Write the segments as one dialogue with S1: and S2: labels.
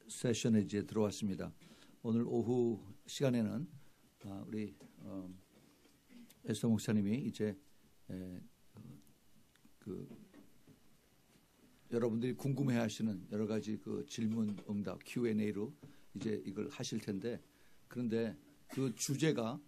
S1: 세션에 이제 들어왔습니다. 오늘 오후 시간에는 우리 에스더 목사님이 이제 여러분들이 궁금해하시는 여러 가지 그 질문 응답 Q&A로 이제 이걸 하실 텐데, 그런데 그 주제가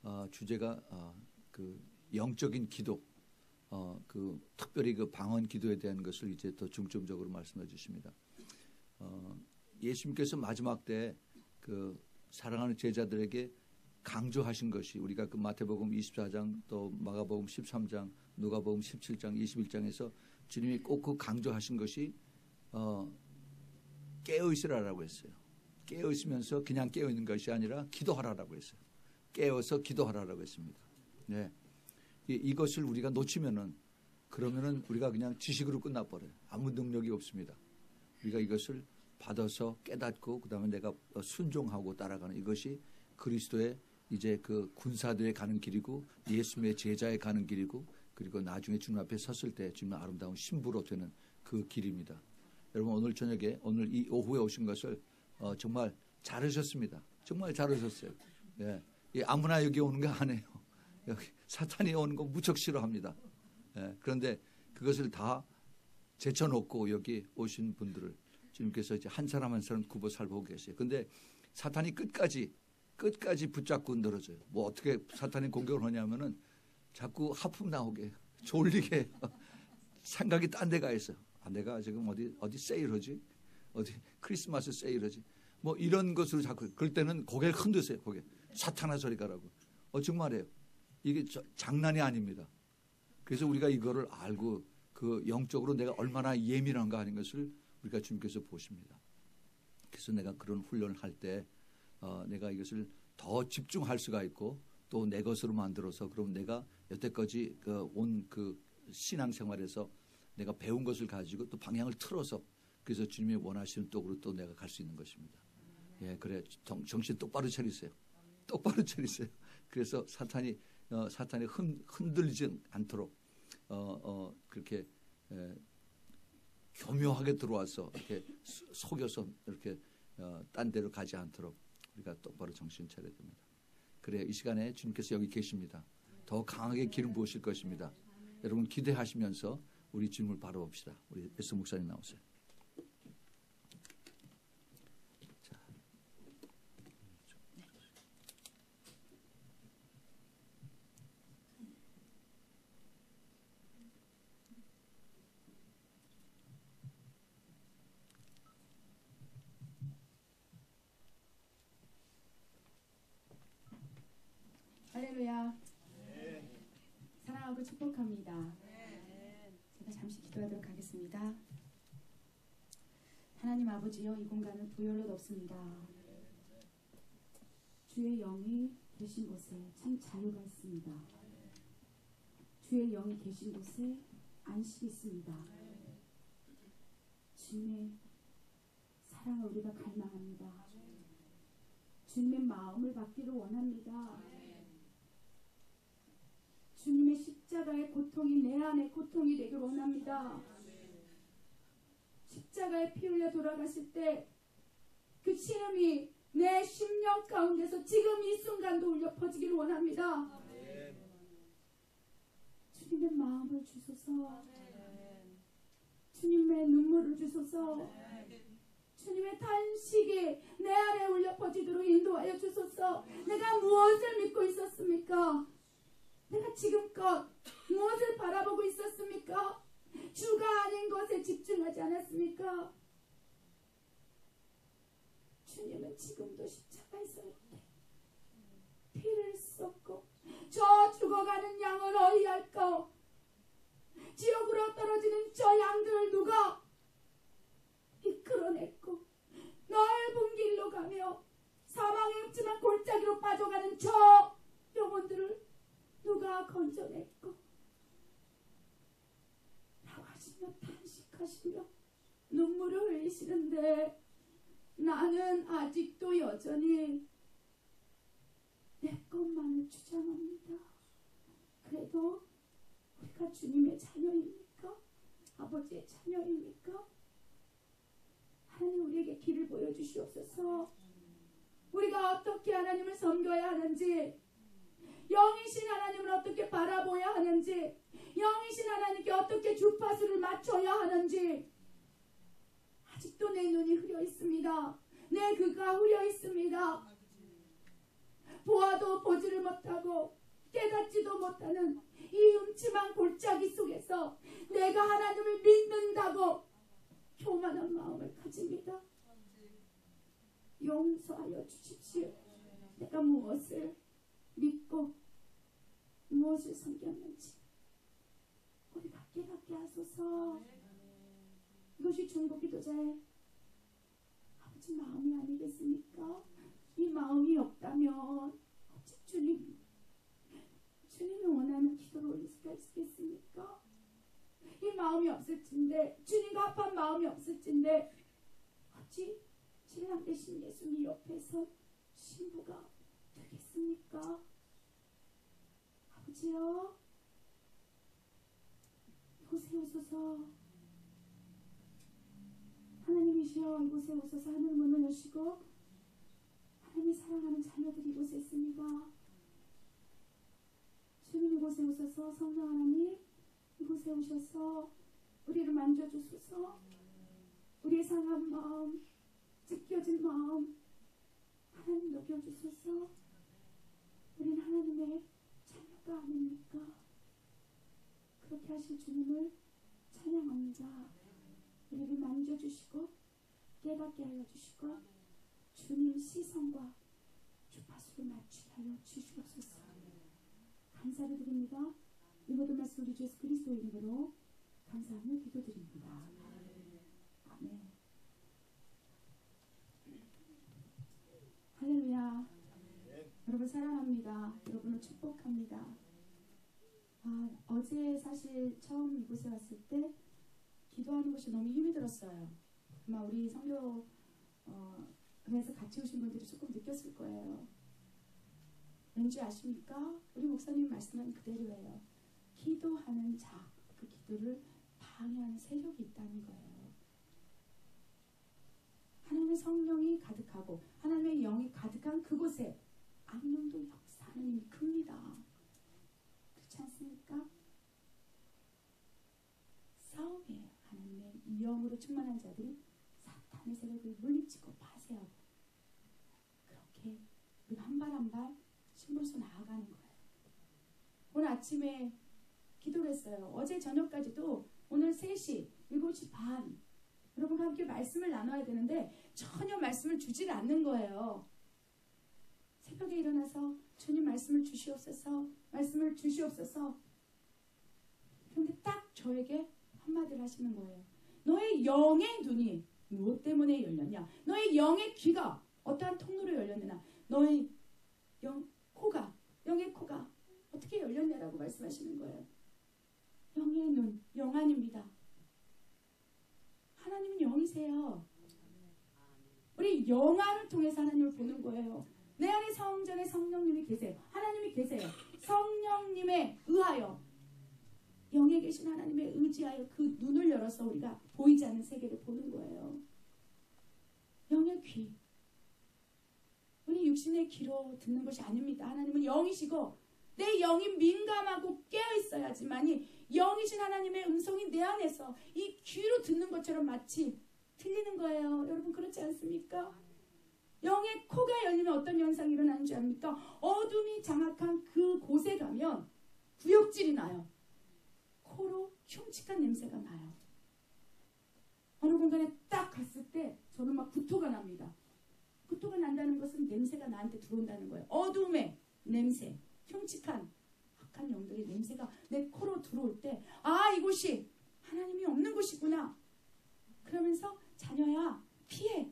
S1: 그 영적인 기도, 그 특별히 그 방언 기도에 대한 것을 이제 더 중점적으로 말씀해 주십니다. 예수님께서 마지막 때 그 사랑하는 제자들에게 강조하신 것이, 우리가 그 마태복음 24장 또 마가복음 13장 누가복음 17장 21장에서 주님이 꼭 그 강조하신 것이 깨어 있으라라고 했어요. 깨어 있으면서 그냥 깨어 있는 것이 아니라 기도하라라고 했어요. 깨어서 기도하라라고 했습니다. 네. 이것을 우리가 놓치면은, 그러면은 우리가 그냥 지식으로 끝나버려요. 아무 능력이 없습니다. 우리가 이것을 받아서 깨닫고 그다음에 내가 순종하고 따라가는, 이것이 그리스도의 이제 그 군사들의 가는 길이고 예수님의 제자에 가는 길이고, 그리고 나중에 주님 앞에 섰을 때 주님의 아름다운 신부로 되는 그 길입니다. 여러분, 오늘 저녁에, 오늘 이 오후에 오신 것을 정말 잘하셨습니다. 정말 잘하셨어요. 예. 아무나 여기 오는 거 아니에요. 여기 사탄이 오는 거 무척 싫어합니다. 예. 그런데 그것을 다 제쳐놓고 여기 오신 분들을 주님께서 이제 한 사람 한 사람 굽어 살보고 계세요. 그런데 사탄이 끝까지 붙잡고 늘어져요. 뭐 어떻게 사탄이 공격을 하냐면은 자꾸 하품 나오게, 졸리게, 생각이 딴 데 가 있어요. 내가 지금 어디 세일하지? 어디 크리스마스 세일하지? 뭐 이런 것으로 자꾸, 그럴 때는 고개를 흔드세요. 고개. 사탄아 저리 가라고. 정말이에요. 이게 장난이 아닙니다. 그래서 우리가 이거를 알고 그 영적으로 내가 얼마나 예민한가 하는 것을 우리가 주님께서 보십니다. 그래서 내가 그런 훈련을 할 때 내가 이것을 더 집중할 수가 있고 또 내 것으로 만들어서, 그럼 내가 여태까지 온 그 신앙생활에서 내가 배운 것을 가지고 또 방향을 틀어서, 그래서 주님이 원하시는 쪽으로 또 내가 갈 수 있는 것입니다. 예, 그래 정신 똑바로 차리세요. 똑바로 차리세요. 그래서 사탄이 흔들리지 않도록 그렇게 교묘하게 들어와서 이렇게 속여서 이렇게 딴 데로 가지 않도록 우리가 똑바로 정신 차려야 됩니다. 그래, 이 시간에 주님께서 여기 계십니다. 더 강하게 기름 부으실 것입니다. 여러분 기대하시면서 우리 주님을 바라봅시다. 우리 에스더 목사님 나오세요.
S2: 할렐루야. 사랑하고 축복합니다. 제가 잠시 기도하도록 하겠습니다. 하나님 아버지여, 이 공간은 부여로 덮습니다. 주의 영이 계신 곳에 참 자유가 있습니다. 주의 영이 계신 곳에 안식이 있습니다. 주님의 사랑을 우리가 갈망합니다. 주님의 마음을 받기를 원합니다. 주님의 십자가의 고통이 내 안에 고통이 되길 원합니다. 십자가에 피 흘려 돌아가실 때 그 신음이 내 심령 가운데서 지금 이 순간도 울려 퍼지기를 원합니다. 주님의 마음을 주소서. 주님의 눈물을 주소서. 주님의 탄식이 내 안에 울려 퍼지도록 인도하여 주소서. 내가 무엇을 믿고 있었습니까? 내가 지금껏 무엇을 바라보고 있었습니까? 주가 아닌 것에 집중하지 않았습니까? 주님은 지금도 십자가에서 이렇게 피를 쏟고 저 죽어가는 양을 어디할까? 지옥으로 떨어지는 저 양들을 누가 이끌어냈고 넓은 길로 가며 사망의 없지만 골짜기로 빠져가는 저 영혼들을 누가 건져냈고, 라고 하시며 탄식하시며 눈물을 흘리시는데, 나는 아직도 여전히 내 것만을 주장합니다. 그래도 우리가 주님의 자녀입니까? 아버지의 자녀입니까? 하나님 우리에게 우리에게 길을 보여주시옵소서. 우리가 어떻게 하나님을 섬겨야 하는지, 영이신 하나님을 어떻게 바라보아야 하는지, 영이신 하나님께 어떻게 주파수를 맞춰야 하는지, 아직도 내 눈이 흐려 있습니다. 내 귀가 흐려 있습니다. 보아도 보지를 못하고 깨닫지도 못하는 이 음침한 골짜기 속에서 내가 하나님을 믿는다고 교만한 마음을 가집니다. 용서하여 주십시오. 내가 무엇을 믿고 무엇을 섬겼는지 우리가 깨닫게 하소서. 이것이 중보기도자의 아버지 마음이 아니겠습니까? 이 마음이 없다면 어찌 주님이 원하는 기도를 올릴 수가 있겠습니까? 이 마음이 없을진데, 주님과 합한 마음이 없을진데 어찌 신랑 되신 예수님 옆에서 신부가 되겠습니까? 아버지여, 이곳에 오소서. 하나님이시여, 이곳에 오소서. 하늘 문을 여시고 하나님이 사랑하는 자녀들이 이곳에 있습니다. 주님 이곳에 오셔서, 성령 하나님 이곳에 오셔서 우리를 만져주소서. 우리의 상한 마음, 찢겨진 마음 하나님 녹여주소서. 우리는 하나님의 자녀가 아닙니까? 그렇게 하실 주님을 찬양합니다. 우리를 만져주시고 깨닫게 하여 주시고 주님 시선과 주파수를 맞추게 하여 주시옵소서. 감사를 드립니다. 이 모든 말씀 우리 주 예수 그리스도 이름으로 감사하며 기도드립니다. 아멘. 할렐루야. 여러분 사랑합니다. 여러분을 축복합니다. 어제 사실 처음 이곳에 왔을 때 기도하는 것이 너무 힘이 들었어요. 아마 우리 성교 그래서 같이 오신 분들이 조금 느꼈을 거예요. 왠지 아십니까? 우리 목사님 말씀은 그대로예요. 기도하는 자, 그 기도를 방해하는 세력이 있다는 거예요. 하나님의 성령이 가득하고 하나님의 영이 가득한 그곳에 악령도 역사하는 힘이 큽니다. 그렇지 않습니까? 싸움이에요. 하나님의 영으로 충만한 자들이 사탄의 세력을 물리치고 파쇄하고, 그렇게 우리가 한 발 한 발 신부로서 나아가는 거예요. 오늘 아침에 기도를 했어요. 어제 저녁까지도 오늘 3시, 7시 반 여러분과 함께 말씀을 나눠야 되는데 전혀 말씀을 주질 않는 거예요. 새벽에 일어나서 주님 말씀을 주시옵소서, 말씀을 주시옵소서. 그런데 딱 저에게 한마디를 하시는 거예요. 너의 영의 눈이 무엇 때문에 열렸냐? 너의 영의 귀가 어떠한 통로로 열렸느냐? 너의 영의 코가 어떻게 열렸냐라고 말씀하시는 거예요. 영의 눈, 영안입니다. 하나님은 영이세요. 우리 영안을 통해서 하나님을 보는 거예요. 내 안에 성전에 성령님이 계세요. 하나님이 계세요. 성령님에 의하여, 영에 계신 하나님에 의지하여 그 눈을 열어서 우리가 보이지 않는 세계를 보는 거예요. 영의 귀. 우리 육신의 귀로 듣는 것이 아닙니다. 하나님은 영이시고 내 영이 민감하고 깨어있어야지만이 영이신 하나님의 음성이 내 안에서 이 귀로 듣는 것처럼 마치 들리는 거예요. 여러분 그렇지 않습니까? 영의 코가 열리면 어떤 현상이 일어나는 줄 압니까? 어둠이 장악한 그 곳에 가면 구역질이 나요. 코로 흉측한 냄새가 나요. 어느 공간에 딱 갔을 때 저는 막 구토가 납니다. 구토가 난다는 것은 냄새가 나한테 들어온다는 거예요. 어둠의 냄새, 흉측한 악한 영들의 냄새가 내 코로 들어올 때, 아, 이곳이 하나님이 없는 곳이구나. 그러면서 자녀야 피해.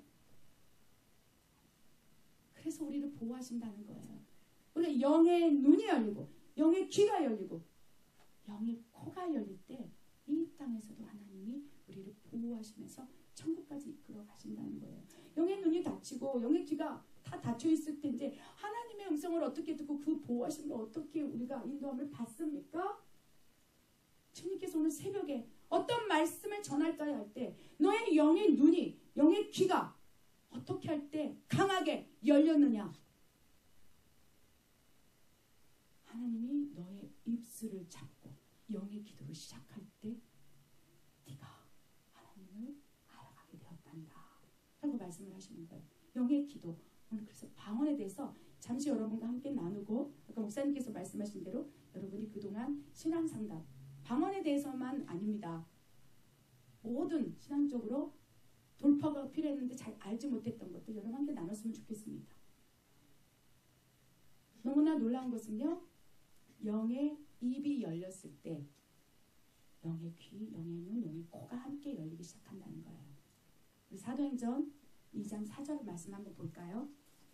S2: 그래서 우리를 보호하신다는 거예요. 우리가 영의 눈이 열리고 영의 귀가 열리고 영의 코가 열릴 때 이 땅에서도 하나님이 우리를 보호하시면서 천국까지 이끌어 가신다는 거예요. 영의 눈이 닫히고 영의 귀가 다 닫혀 있을 텐데 하나님의 음성을 어떻게 듣고 그 보호하심을 어떻게 우리가 인도함을 받습니까? 주님께서 오늘 새벽에 어떤 말씀을 전할까 할 때 너의 영의 눈이, 영의 귀가 어떻게 할 때 강하게 열렸느냐? 하나님이 너의 입술을 잡고 영의 기도를 시작할 때 네가 하나님을 알아가게 되었단다 라고 말씀을 하시는 거예요. 영의 기도. 오늘 그래서 방언에 대해서 잠시 여러분과 함께 나누고, 아까 목사님께서 말씀하신 대로 여러분이 그동안 신앙상담, 방언에 대해서만 아닙니다. 모든 신앙적으로 돌파가 필요했는데 잘 알지 못했던 것들 여러분 함께 나눴으면 좋겠습니다. 너무나 놀라운 것은요, 영의 입이 열렸을 때 영의 귀, 영의 눈, 영의 코가 함께 열리기 시작한다는 거예요. 우리 사도행전 2장 4절 말씀 한번 볼까요?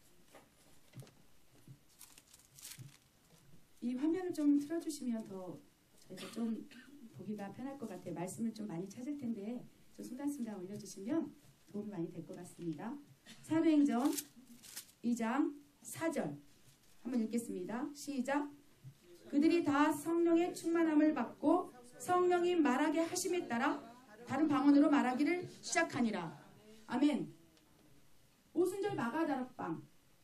S2: 이 화면을 좀 틀어주시면 더 저희가 좀 보기가 편할 것 같아요. 말씀을 좀 많이 찾을 텐데 좀 순간순간 올려주시면 도움이 많이 될 것 같습니다. 사도행전 2장 4절 한번 읽겠습니다. 시작. 그들이 다 성령의 충만함을 받고 성령이 말하게 하심에 따라 다른 방언으로 말하기를 시작하니라. 아멘. 오순절 마가다락방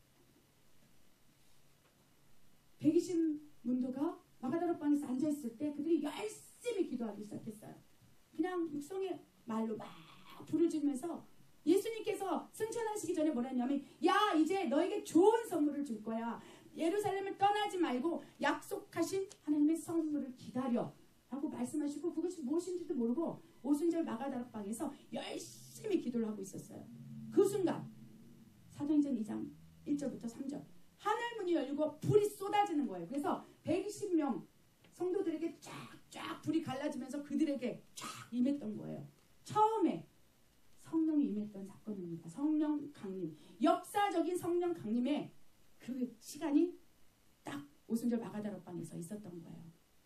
S2: 120문도가 마가다락방에서 앉아있을 때 그들이 열심히 기도하기 시작했어요. 그냥 육성의 말로 막 부르짖으면서 예수님께서 승천하시기 전에 뭐라 했냐면, 야 이제 너에게 좋은 선물을 줄 거야. 예루살렘을 떠나지 말고 약속하신 하나님의 선물을 기다려 라고 말씀하시고, 그것이 무엇인지도 모르고 오순절 마가다락방에서 열심히 기도를 하고 있었어요. 그 순간 사도행전 2장 1절부터 3절 하늘 문이 열리고 불이 쏟아지는 거예요. 그래서 120명 성도들에게 쫙쫙 불이 갈라지면서 그들에게 쫙 임했던 거예요. 처음에 성령이 임했던 사건입니다. 성령 강림, 역사적인 성령 강림의 그 시간이 딱 오순절 마가다락방에서 있었던 거예요.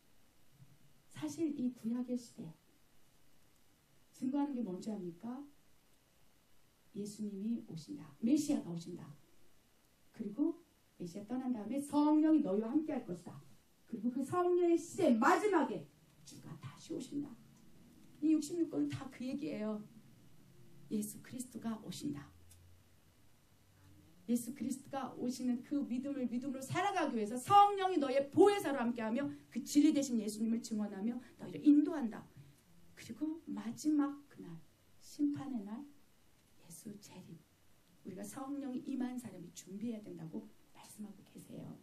S2: 사실 이 구약의 시대 증거하는 게 뭔지 압니까? 예수님이 오신다. 메시아가 오신다. 그리고 메시아 떠난 다음에 성령이 너희와 함께 할 것이다. 그리고 그 성령의 시대 마지막에 주가 다시 오신다. 이 66권은 다 그 얘기예요. 예수 그리스도가 오신다. 예수 그리스도가 오시는 그 믿음으로 살아가기 위해서 성령이 너의 보혜사로 함께하며 그 진리 되신 예수님을 증언하며 너희를 인도한다. 그리고 마지막 그날 심판의 날 예수 재림, 우리가 성령이 임한 사람이 준비해야 된다고 말씀하고 계세요.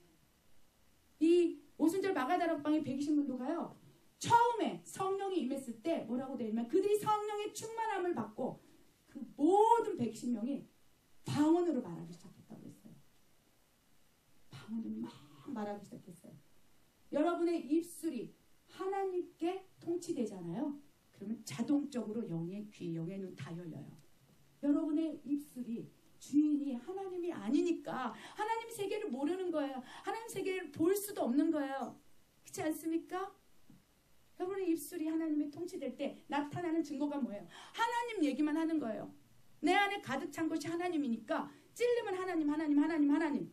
S2: 이 오순절 마가다락방의 120문도가요, 처음에 성령이 임했을 때 뭐라고 되어 있냐면 그들이 성령의 충만함을 받고 그 모든 120명이 방언으로 말하기 시작했다고 했어요. 방언으로 막 말하기 시작했어요. 여러분의 입술이 하나님께 통치되잖아요. 그러면 자동적으로 영의 귀, 영의 눈 다 열려요. 여러분의 입술이 주인이 하나님이 아니니까 하나님 세계를 모르는 거예요. 하나님 세계를 볼 수도 없는 거예요. 그렇지 않습니까? 여러분의 입술이 하나님의 통치될 때 나타나는 증거가 뭐예요? 하나님 얘기만 하는 거예요. 내 안에 가득 찬 것이 하나님이니까 찔르면 하나님, 하나님, 하나님, 하나님.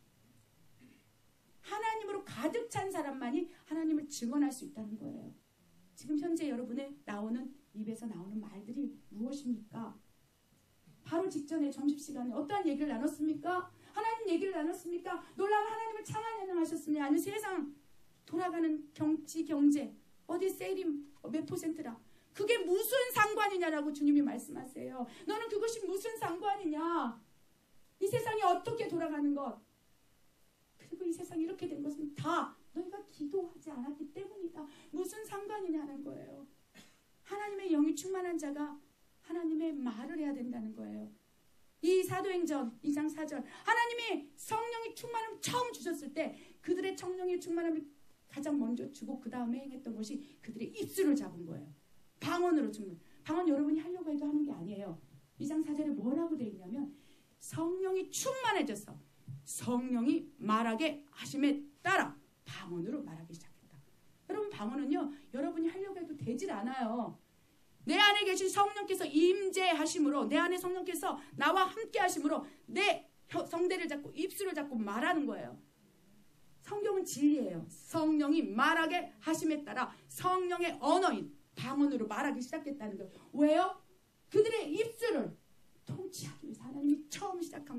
S2: 하나님으로 가득 찬 사람만이 하나님을 증언할 수 있다는 거예요. 지금 현재 여러분의 입에서 나오는 말들이 무엇입니까? 바로 직전에 점심시간에 어떠한 얘기를 나눴습니까? 하나님 얘기를 나눴습니까? 놀라운 하나님을 찬양하셨습니까? 아니면 세상 돌아가는 정치, 경제, 어디 세일이 몇 %라. 그게 무슨 상관이냐라고 주님이 말씀하세요. 너는 그것이 무슨 상관이냐? 이 세상이 어떻게 돌아가는 것, 그리고 이 세상이 이렇게 된 것은 다 너희가 기도하지 않았기 때문이다. 무슨 상관이냐는 거예요. 하나님의 영이 충만한 자가 하나님의 말을 해야 된다는 거예요. 이 사도행전 2장 4절 하나님이 성령이 충만함을 처음 주셨을 때 그들의 성령의 충만함을 가장 먼저 주고 그 다음에 행했던 것이 그들의 입술을 잡은 거예요. 방언으로 주는. 방언 여러분이 하려고 해도 하는 게 아니에요. 2장 4절에 뭐라고 되어 있냐면 성령이 충만해져서 성령이 말하게 하심에 따라 방언으로 말하기 시작했다. 여러분 방언은요 여러분이 하려고 해도 되질 않아요. 내 안에 계신 성령께서 임재하심으로, 내 안에 성령께서 나와 함께 하심으로 내 성대를 잡고 입술을 잡고 말하는 거예요. 성경은 진리예요. 성령이 말하게 하심에 따라 성령의 언어인 방언으로 말하기 시작했다는 거예요. 왜요? 그들의 입술을 통치하기 위해서 하나님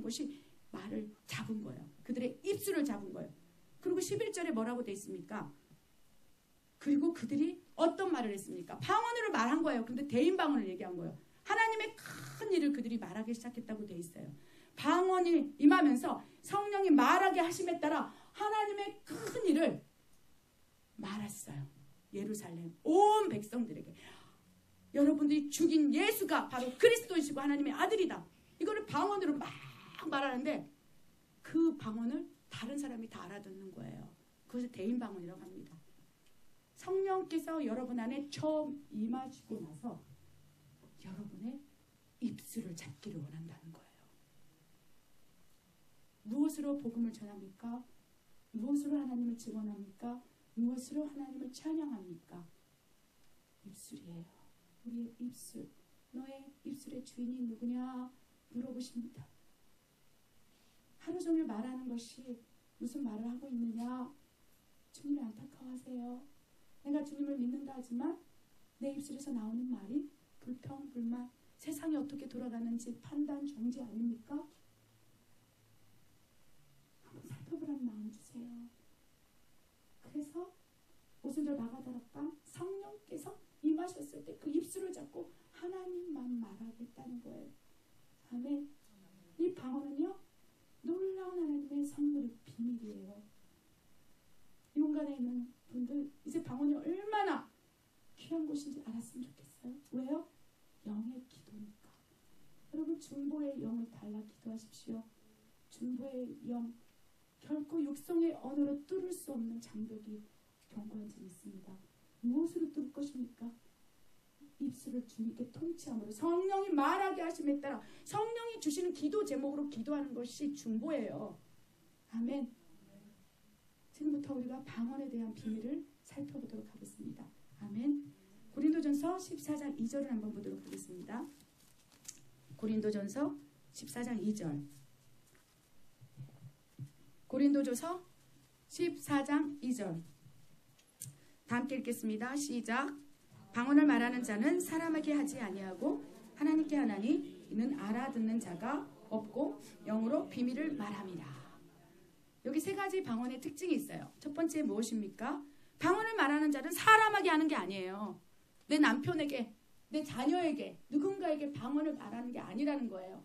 S3: 것이 말을 잡은 거예요. 그들의 입술을 잡은 거예요. 그리고 11절에 뭐라고 돼 있습니까? 그리고 그들이 어떤 말을 했습니까? 방언으로 말한 거예요. 근데 대인 방언을 얘기한 거예요. 하나님의 큰 일을 그들이 말하기 시작했다고 돼 있어요. 방언이 임하면서 성령이 말하게 하심에 따라 하나님의 큰 일을 말했어요. 예루살렘 온 백성들에게. 여러분들이 죽인 예수가 바로 그리스도이시고 하나님의 아들이다. 이거를 방언으로 막 말하는데 그 방언을 다른 사람이 다 알아듣는 거예요. 그것을 대인 방언이라고 합니다. 성령께서 여러분 안에 처음 임하시고 나서 여러분의 입술을 잡기를 원한다는 거예요. 무엇으로 복음을 전합니까? 무엇으로 하나님을 증언합니까? 무엇으로 하나님을 찬양합니까? 입술이에요. 우리의 입술. 너의 입술의 주인이 누구냐? 물어보십니다. 하루 종일 말하는 것이 무슨 말을 하고 있느냐? 주님이 안타까워하세요. 내가 주님을 믿는다 하지만 내 입술에서 나오는 말이 불평, 불만, 세상이 어떻게 돌아가는지 판단, 정지 아닙니까? 한번 살펴보라는 마음 주세요. 그래서 오순절 마가다락방 성령께서 임하셨을 때 그 입술을 잡고 하나님만 말하겠다는 거예요. 아멘. 이 방언은요, 놀라운 하나님의 선물의 비밀이에요. 이 공간에 있는 분들 이제 방언이 얼마나 귀한 곳인지 알았으면 좋겠어요. 왜요? 영의 기도니까. 여러분 중보의 영을 달라 기도하십시오. 중보의 영, 결코 육성의 언어로 뚫을 수 없는 장벽이 견고한 점이 있습니다. 무엇으로 뚫을 것입니까? 입술을 주님께 통치함으로 성령이 말하게 하심에 따라 성령이 주시는 기도 제목으로 기도하는 것이 중보예요. 아멘. 지금부터 우리가 방언에 대한 비밀을 살펴보도록 하겠습니다. 아멘. 고린도전서 14장 2절을 한번 보도록 하겠습니다. 고린도전서 14장 2절. 고린도전서 14장 2절. 다 함께 읽겠습니다. 시작. 방언을 말하는 자는 사람에게 하지 아니하고 하나님께 하나니 이는 알아듣는 자가 없고 영으로 비밀을 말함이라. 여기 세 가지 방언의 특징이 있어요. 첫 번째 무엇입니까? 방언을 말하는 자는 사람에게 하는 게 아니에요. 내 남편에게, 내 자녀에게, 누군가에게 방언을 말하는 게 아니라는 거예요.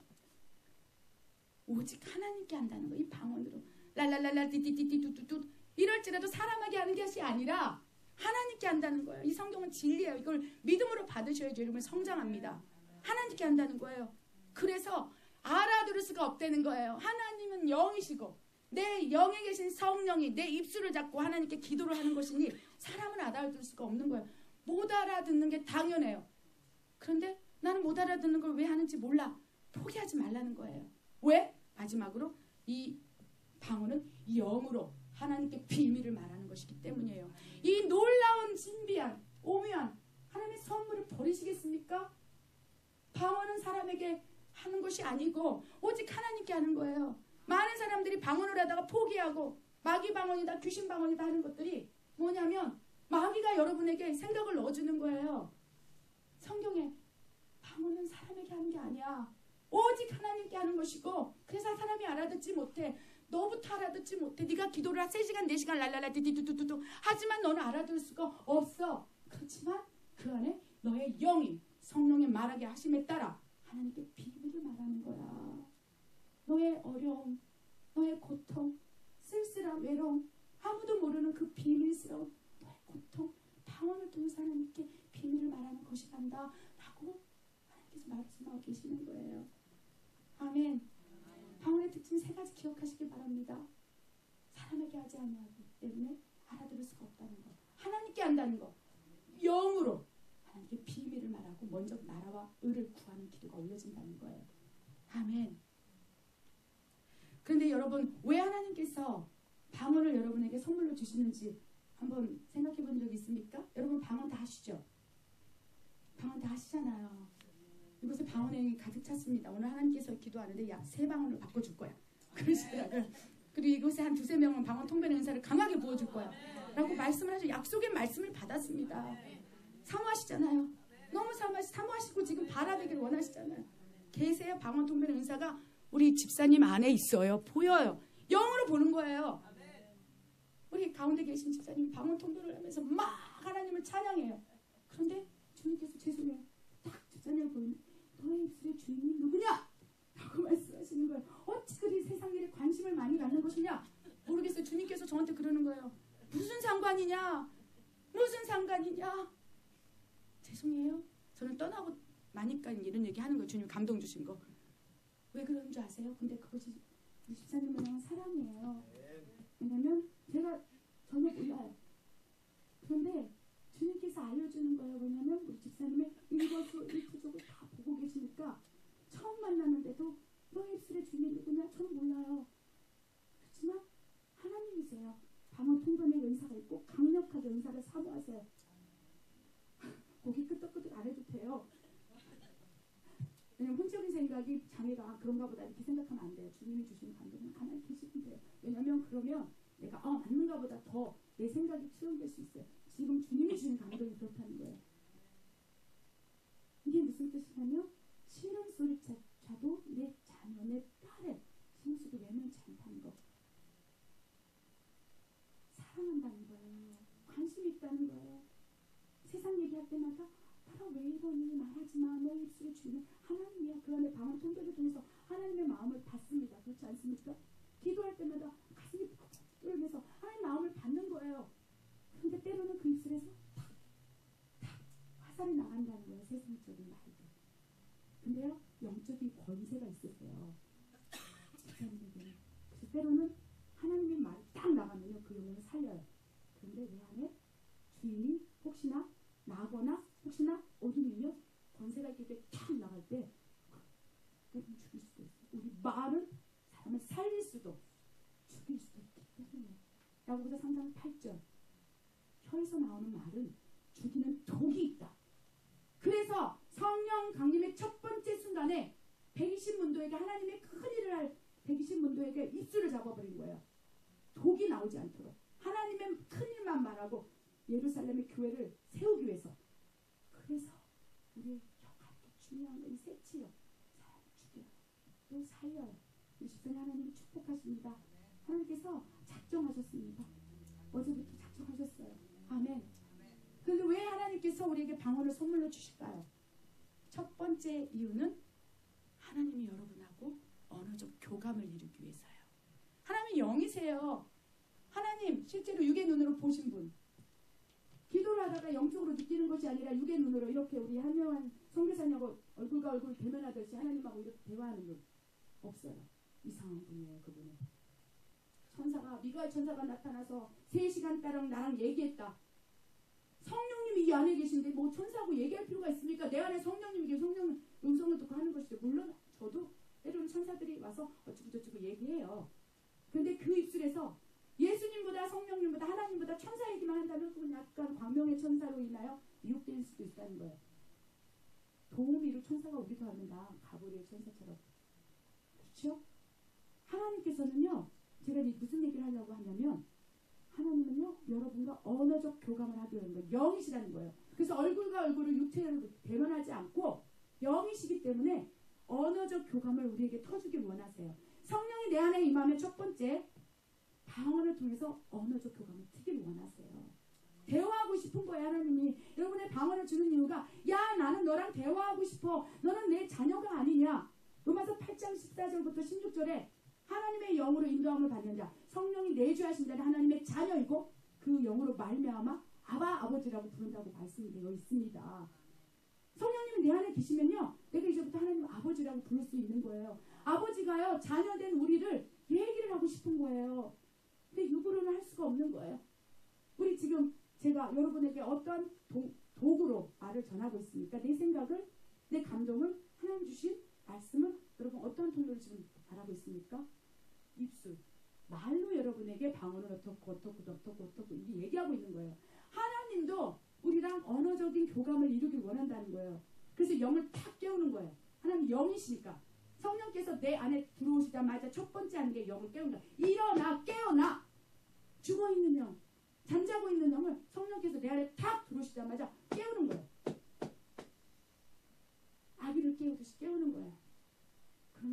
S3: 오직 하나님께 한다는 거예요. 이 방언으로 랄랄랄라 띠띠띠띠뚜뚜뚜 이럴지라도 사람에게 하는 것이 아니라 하나님께 한다는 거예요. 이 성경은 진리예요. 이걸 믿음으로 받으셔야지 여러분 성장합니다. 하나님께 한다는 거예요. 그래서 알아들을 수가 없다는 거예요. 하나님은 영이시고 내 영에 계신 성령이 내 입술을 잡고 하나님께 기도를 하는 것이니 사람은 알아들을 수가 없는 거예요. 못 알아듣는 게 당연해요. 그런데 나는 못 알아듣는 걸 왜 하는지 몰라. 포기하지 말라는 거예요. 왜? 마지막으로 이 방언은 영으로 하나님께 비밀을 말하는 것이기 때문이에요. 이 놀라운 신비한 오묘한 하나님의 선물을 버리시겠습니까? 방언은 사람에게 하는 것이 아니고 오직 하나님께 하는 거예요. 많은 사람들이 방언을 하다가 포기하고 마귀 방언이다 귀신 방언이다 하는 것들이 뭐냐면 마귀가 여러분에게 생각을 넣어주는 거예요. 성경에 방언은 사람에게 하는 게 아니야. 오직 하나님께 하는 것이고 그래서 사람이 알아듣지 못해. 너부터 알아듣지 못해. 네가 기도를 3시간 4시간 랄랄라 띠띠뚜뚜뚜 하지만 너는 알아들을 수가 없어. 그렇지만 그 안에 너의 영이 성령의 말하게 하심에 따라 하나님께 비밀을 말하는 거야. 너의 어려움, 너의 고통, 쓸쓸함, 외로움, 아무도 모르는 그 비밀스러운 너의 고통, 방언을 통해서 하나님께 비밀을 말하는 것이란다 라고 하나님께서 말씀하고 계시는 거예요. 아멘. 방언의 특징 3가지 기억하시기 바랍니다. 사람에게 하지 아니하기 때문에 알아들을 수가 없다는 거. 하나님께 한다는 거. 영으로 하나님께 비밀을 말하고 먼저 나라와 의를 구하는 기도가 올려진다는 거예요. 아멘. 그런데 여러분 왜 하나님께서 방언을 여러분에게 선물로 주시는지 한번 생각해 본 적 있습니까? 여러분 방언 다 하시죠? 방언 다 하시잖아요. 이곳에 방언이 가득 찼습니다. 오늘 하나님께서 기도하는데 약 3방언을 바꿔줄 거야. 그러시더라고요. 그리고 이곳에 한 2-3명은 방언 통변의 은사를 강하게 부어줄 거야. 라고 말씀을 하셔. 약속의 말씀을 받았습니다. 사모하시잖아요. 너무 사모하시고 지금 발화되기를 원하시잖아요. 계세요. 방언 통변의 은사가 우리 집사님 안에 있어요. 보여요. 영으로 보는 거예요. 우리 가운데 계신 집사님 방언 통도를 하면서 막 하나님을 찬양해요. 그런데 주님께서 죄송해요. 딱 집사님을 보이면 너의 입술의 주인이 누구냐? 라고 말씀하시는 거예요. 어찌 그리 세상 일에 관심을 많이 갖는 것이냐? 모르겠어요. 주님께서 저한테 그러는 거예요. 무슨 상관이냐? 무슨 상관이냐? 죄송해요. 저는 떠나고 나니까 이런 얘기 하는 거예요. 주님 감동 주신 거. 왜 그러는 줄 아세요? 근데 그것이 우리 집사님을 향한 사랑이에요. 왜냐면 제가 전혀 몰라요. 그런데 주님께서 알려주는 거예요. 왜냐면 우리 집사님의 일거수일투족을 다 보고 계시니까 처음 만나는데도 너의 입술의 주인이 누구냐? 저는 몰라요. 그렇지만 하나님이세요. 방언 통번의 은사가 있고 강력하게 은사를 사모하세요. 고기 끄덕끄덕 안 해도 돼요. 왜냐면 혼적인 생각이 장애가 그런가 보다 이렇게 생각하면 안 돼요. 주님이 주시는 감동은 가만히 계시면 돼요. 왜냐면 그러면 내가 맞는가 보다 더 내 생각이 투영될 수 있어요. 지금 주님이 주신 감동이 그렇다는 거예요. 이게 무슨 뜻이냐면 싫은 소리조차도 내 자녀의 딸의 신음 소리 외면치 않다는 거. 사랑한다는 거예요. 관심이 있다는 거예요. 세상 얘기할 때마다 나랑 왜 이러니 말하지 마. 너 입술에 주는 하나님이야. 그 안에 방언 통독을 통해서 하나님의 마음을 받습니다. 그렇지 않습니까? 기도할 때마다 가슴이 푹 뚫면서 하나님 마음을 받는 거예요. 그런데 때로는 그 입술에서 탁 화살이 나간다는 거예요. 세상적인 말들. 근데요 영적인 권세가 있으세요. 집사님에게는. 그래서 때로는 하나님의 말이 딱 나가면요 그 영혼을 살려요. 그런데 내 안에 주인이 혹시나 나거나 혹시나 어둠이며 권세가 있게 탁 나갈 때 그럼 죽일 수도 있어요. 우리 말은 사람을 살릴 수도 죽일 수도 있기 때문에. 야고보서 3장 8절 혀에서 나오는 말은 죽이는 독이 있다. 그래서 성령 강림의 첫 번째 순간에 120문도에게 하나님의 큰 일을 할 120문도에게 입술을 잡아버린 거예요. 독이 나오지 않도록 하나님의 큰 일만 말하고 예루살렘의 교회를 세우기 위해서. 그래서 우리의 혀가 또 중요한 건 이 새치요. 사람을 죽여요. 또 살려요. 우리 집사님 하나님이 축복하십니다. 하나님께서 작정하셨습니다. 어제부터 작정하셨어요. 아멘. 그런데 왜 하나님께서 우리에게 방언을 선물로 주실까요? 첫 번째 이유는 하나님이 여러분하고 언어적 교감을 이루기 위해서요. 하나님이 영이세요. 하나님 실제로 육의 눈으로 보신 분. 기도를 하다가 영적으로 느끼는 것이 아니라 육의 눈으로 이렇게 우리 한명한 선교사님하고 얼굴과 얼굴 대면하듯이 하나님하고 이렇게 대화하는 분 없어요. 이상한 분이에요. 그분은. 천사가 미가엘 천사가 나타나서 3시간 따랑 나랑 얘기했다. 성령님이 이 안에 계신데 뭐 천사하고 얘기할 필요가 있습니까? 내 안에 성령님이 계신 성령 음성을 듣고 하는 것이죠. 물론 저도 때로는 천사들이 와서 어쩌고저쩌고 얘기해요. 그런데 그 입술에서 예수님보다 성령님보다 하나님보다 천사 얘기만 한다면 그건 약간 광명의 천사로 인하여 미혹될 수도 있다는 거예요. 도우미로 천사가 오기도 합니다. 가브리엘 천사처럼. 그렇죠? 하나님께서는요. 제가 무슨 얘기를 하려고 하냐면 하나님은요. 여러분과 언어적 교감을 하려는 거예요. 영이시라는 거예요. 그래서 얼굴과 얼굴을 육체로 대면하지 않고 영이시기 때문에 언어적 교감을 우리에게 터주길 원하세요. 성령이 내 안에 임하면 첫 번째 방언을 통해서 언어적 교감을 트길 원하세요. 대화하고 싶은 거예요. 하나님이 여러분의 방언을 주는 이유가 야 나는 너랑 대화하고 싶어. 너는 내 자녀가 아니냐. 로마서 8장 14절부터 16절에 하나님의 영으로 인도함을 받는 자 성령이 내주하신 자는 하나님의 자녀이고 그 영으로 말미암아 아바 아버지라고 부른다고 말씀이 되어 있습니다. 성령님이 내 안에 계시면요 내가 이제부터 하나님 아버지라고 부를 수 있는 거예요. 아버지가요 자녀된 우리를 얘기를 하고 싶은 거예요. 근데 육으로는 할 수가 없는 거예요. 우리 지금 제가 여러분에게 어떤 도구로 말을 전하고 있습니까? 내 생각을 내 감동을 하나님 주신 말씀을 여러분 어떤 통로로 지금 말하고 있습니까? 입술 말로 여러분에게 방언을 어떻고 이게 얘기하고 있는 거예요. 하나님도 우리랑 언어적인 교감을 이루길 원한다는 거예요. 그래서 영을 탁 깨우는 거예요. 하나님 영이시니까 성령께서 내 안에 들어오시자마자 첫 번째 하는 게 영을 깨운다. 일어나 깨어나. 죽어있는 영 잠자고 있는 영을 성령께서 내 안에 탁 들어오시자마자 깨우는 거예요. 아기를 깨우듯이 깨우는 거예요. 그러면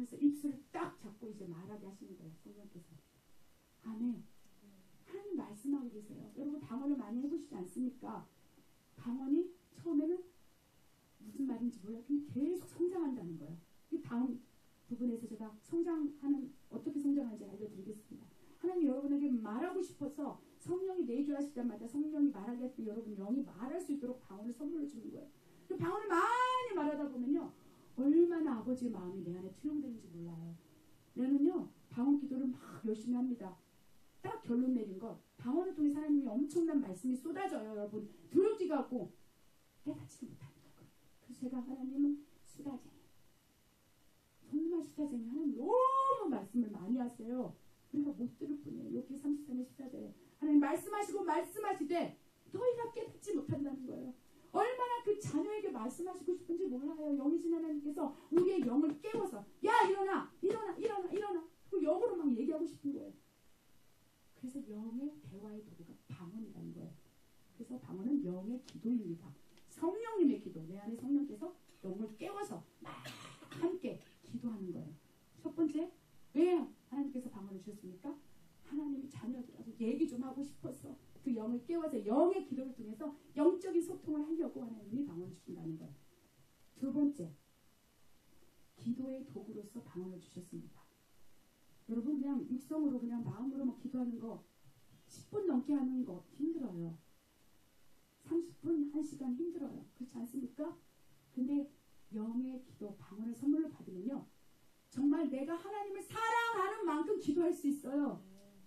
S2: 그러면서 입술을 딱 잡고 이제 말하게 하시는 거예요. 성령께서. 아멘. 하나님 말씀하고 계세요. 여러분 방언을 많이 해보시지 않습니까? 방언이 처음에는 무슨 말인지 몰라도 계속 성장한다는 거예요. 이 다음 부분에서 제가 성장하는 어떻게 성장하는지 알려드리겠습니다. 하나님 여러분에게 말하고 싶어서 성령이 내주하실 때마다 성령이 말하게 할 때 여러분 영이 말할 수 있도록 방언을 선물로 주는 거예요. 그 방언을 많이 말하다 보면요. 얼마나 아버지의 마음이 내 안에 투영되는지 몰라요. 나는요. 방언 기도를 막 열심히 합니다. 딱 결론 내린 거 방언을 통해 하나님이 엄청난 말씀이 쏟아져요. 여러분 두렵지가 않고 깨닫지 못합니다. 그래서 제가 하나님은 수다쟁이 정말 수다쟁이 하나님 너무 말씀을 많이 하세요. 우리가 못 들을 뿐이에요. 여기 33의 14절에 하나님 말씀하시고 말씀하시되 너희가 깨닫지 못한다는 거예요. 얼마나 그 자녀에게 말씀하시고 싶은지 몰라요. 영이신 하나님께서 우리의 영을 깨워서 야 일어나 일어나 일어나 일어나 그 영으로 막 얘기하고 싶은 거예요. 그래서 영의 대화의 도구가 방언이라는 거예요. 그래서 방언은 영의 기도입니다. 성령님의 기도. 내 안에 성령께서 영을 깨워서 막 함께 기도하는 거예요. 첫 번째, 왜 하나님께서 방언을 주셨습니까? 하나님이 자녀들하고 얘기 좀 하고 싶어서 그 영을 깨워서 영의 기도를 통해서 영적인 소통을 하려고 하나님이 방언을 주신다는 거예요. 두 번째, 기도의 도구로서 방언을 주셨습니다. 여러분 그냥 육성으로 그냥 마음으로 막 기도하는 거 10분 넘게 하는 거 힘들어요. 30분, 1시간 힘들어요. 그렇지 않습니까? 근데 영의 기도, 방언을 선물로 받으면요. 정말 내가 하나님을 사랑하는 만큼 기도할 수 있어요.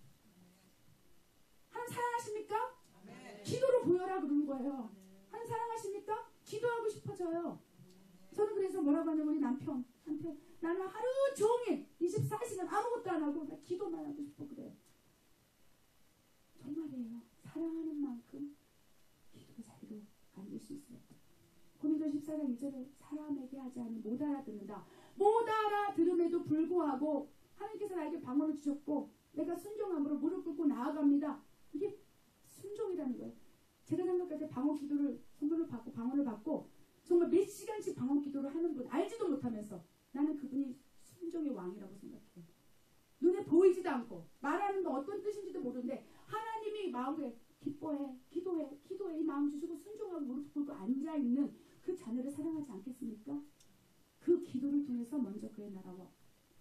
S2: 하나님 사랑하십니까? 기도로 보여라 그러는 거예요. 하나님 사랑하십니까? 기도하고 싶어져요. 저는 그래서 뭐라고 하냐면 우리 남편한테 나는 하루 종일 24시간 아무것도 안 하고 나 기도만 하고 싶어 그래요. 정말이에요. 사랑하는 만큼 기도 자리로 앉을 수 있어요. 고린도 14장 2절에 사람에게 하지 않은 못 알아듣는다. 못 알아들음에도 불구하고 하나님께서 나에게 방언을 주셨고 내가 순종함으로 무릎 꿇고 나아갑니다. 이게 순종이라는 거예요. 제가 생각할 때 방언 기도를 선물로 받고 방언을 받고 정말 몇 시간씩 방언 기도를 하는 분 알지도 못하면서 나는 그분이 순종의 왕이라고 생각해요. 눈에 보이지도 않고 말하는 거 어떤 뜻인지도 모르는데 하나님이 마음에 기뻐해 기도해 이 마음 주시고 순종하고 무릎 꿇고 앉아있는 그 자녀를 사랑하지 않겠습니까? 그 기도를 통해서 먼저 그의 나라와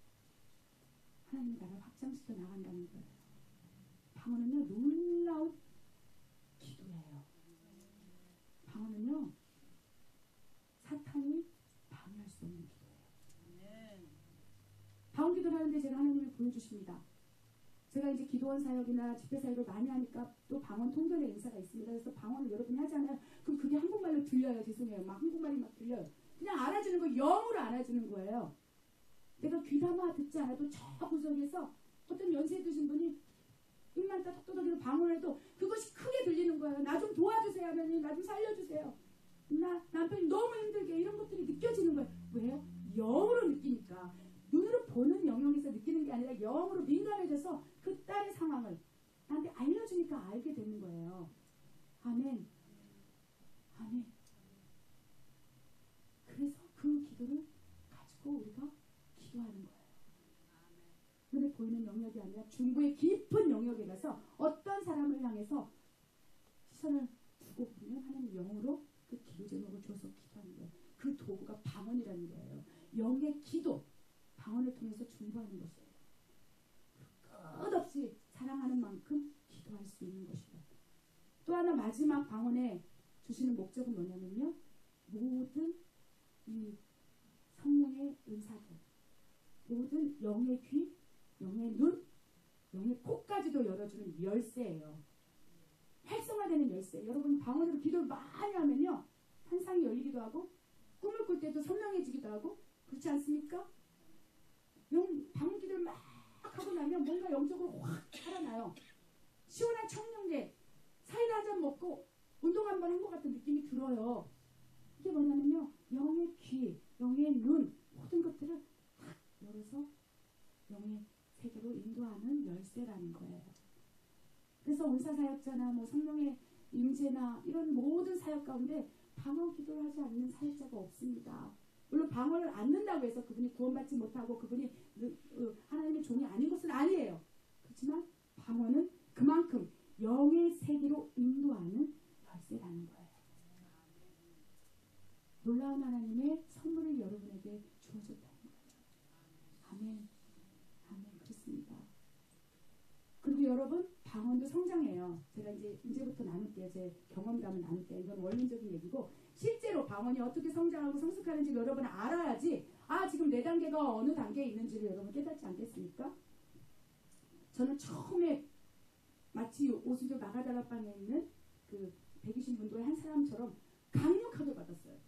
S2: 하나님의 나라를 확장시켜 나간다는 거예요. 방언은요 놀라운 기도예요. 방언은요 사탄이 방해할 수 없는 기도예요. 방언 기도를 하는데 제가 하나님을 보여주십니다. 제가 이제 기도원 사역이나 집회 사역을 많이 하니까 또 방언 통전의 은사가 있습니다. 그래서 방언을 여러분이 하잖아요. 그럼 그게 한국말로 들려요. 죄송해요. 막 한국말이 막 들려요. 그냥 알아주는 거 영으로 알아주는 거예요. 내가 귀담아 듣지 않아도 저 구석에서 어떤 연세 드신 분이 입만 딱 톡톡하게 방언을 해도 그것이 크게 들리는 거예요. 나 좀 도와주세요 하면 나 좀 살려주세요. 나 남편이 너무 힘들게 이런 것들이 느껴지는 거예요. 왜요? 영으로 느끼니까. 눈으로 보는 영역에서 느끼는 게 아니라 영으로 민감해져서 그 딸의 상황을 나한테 알려주니까 알게 되는 거예요. 아멘. 아멘. 그래서 그 기도를 가지고 우리가 기도하는 거예요. 눈에 보이는 영역이 아니라 중부의 깊은 영역에 가서 어떤 사람을 향해서 시선을 두고 보면 하나님 영으로 그 기도 제목을 줘서 기도하는 거예요. 그 도구가 방언이라는 거예요. 영의 기도, 방언을 통해서 중보하는 것이에요. 끝없이 사랑하는 만큼 기도할 수 있는 것이에요. 또 하나 마지막 방언에 주시는 목적은 뭐냐면요. 모든 이 성령의 은사들, 모든 영의 귀, 영의 눈, 영의 코까지도 열어주는 열쇠예요. 활성화되는 열쇠. 여러분 방언으로 기도를 많이 하면요. 환상이 열리기도 하고 꿈을 꿀 때도 선명해지기도 하고 그렇지 않습니까? 방언 기도를 막 하고 나면 뭔가 영적으로 확 살아나요. 시원한 청량제 사이다 한 잔 먹고 운동 한 번 한 것 같은 느낌이 들어요. 이게 뭐냐면요. 영의 귀, 영의 눈 모든 것들을 확 열어서 영의 세계로 인도하는 열쇠라는 거예요. 그래서 은사사역자나 뭐 성령의 임재나 이런 모든 사역 가운데 방언 기도를 하지 않는 사역자가 없습니다. 물론 방언을 안 넣는다고 해서 그분이 구원받지 못하고 그분이
S3: 이제부터 나눌게요. 제 경험담을 나눌게요. 이건 원론적인 얘기고 실제로 방언이 어떻게 성장하고 성숙하는지 여러분 알아야지 지금 내 단계가 어느 단계에 있는지를 여러분 깨닫지 않겠습니까? 저는 처음에 마치 오순절 마가다라방에 있는 그 120문도의 한 사람처럼 강력하게 받았어요.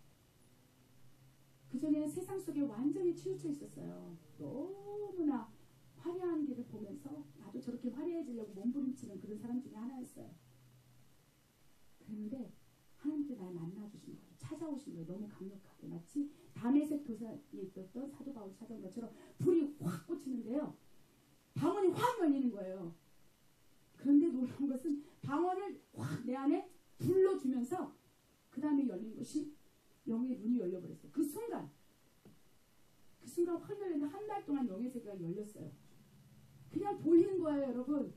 S3: 그전에는 세상 속에 완전히 치우쳐 있었어요. 너무나 화려한 길을 보면서 나도 저렇게 화려해지려고 몸부림치는 그런 사람 중에 하나였어요. 그런데 하나님께 날 만나주신 거예요. 찾아오신 거예요. 너무 강력하게. 마치 다메섹 도사에 있었던 사도 바울 찾아온 것처럼 불이 확 꽂히는데요. 방언이 확 열리는 거예요. 그런데 놀라운 것은 방언을 확 내 안에 불러주면서 그 다음에 열린 것이 영의 눈이 열려버렸어요. 그 순간 확 열렸는데 한 달 동안 영의 세계가 열렸어요. 그냥 보이는 거예요, 여러분.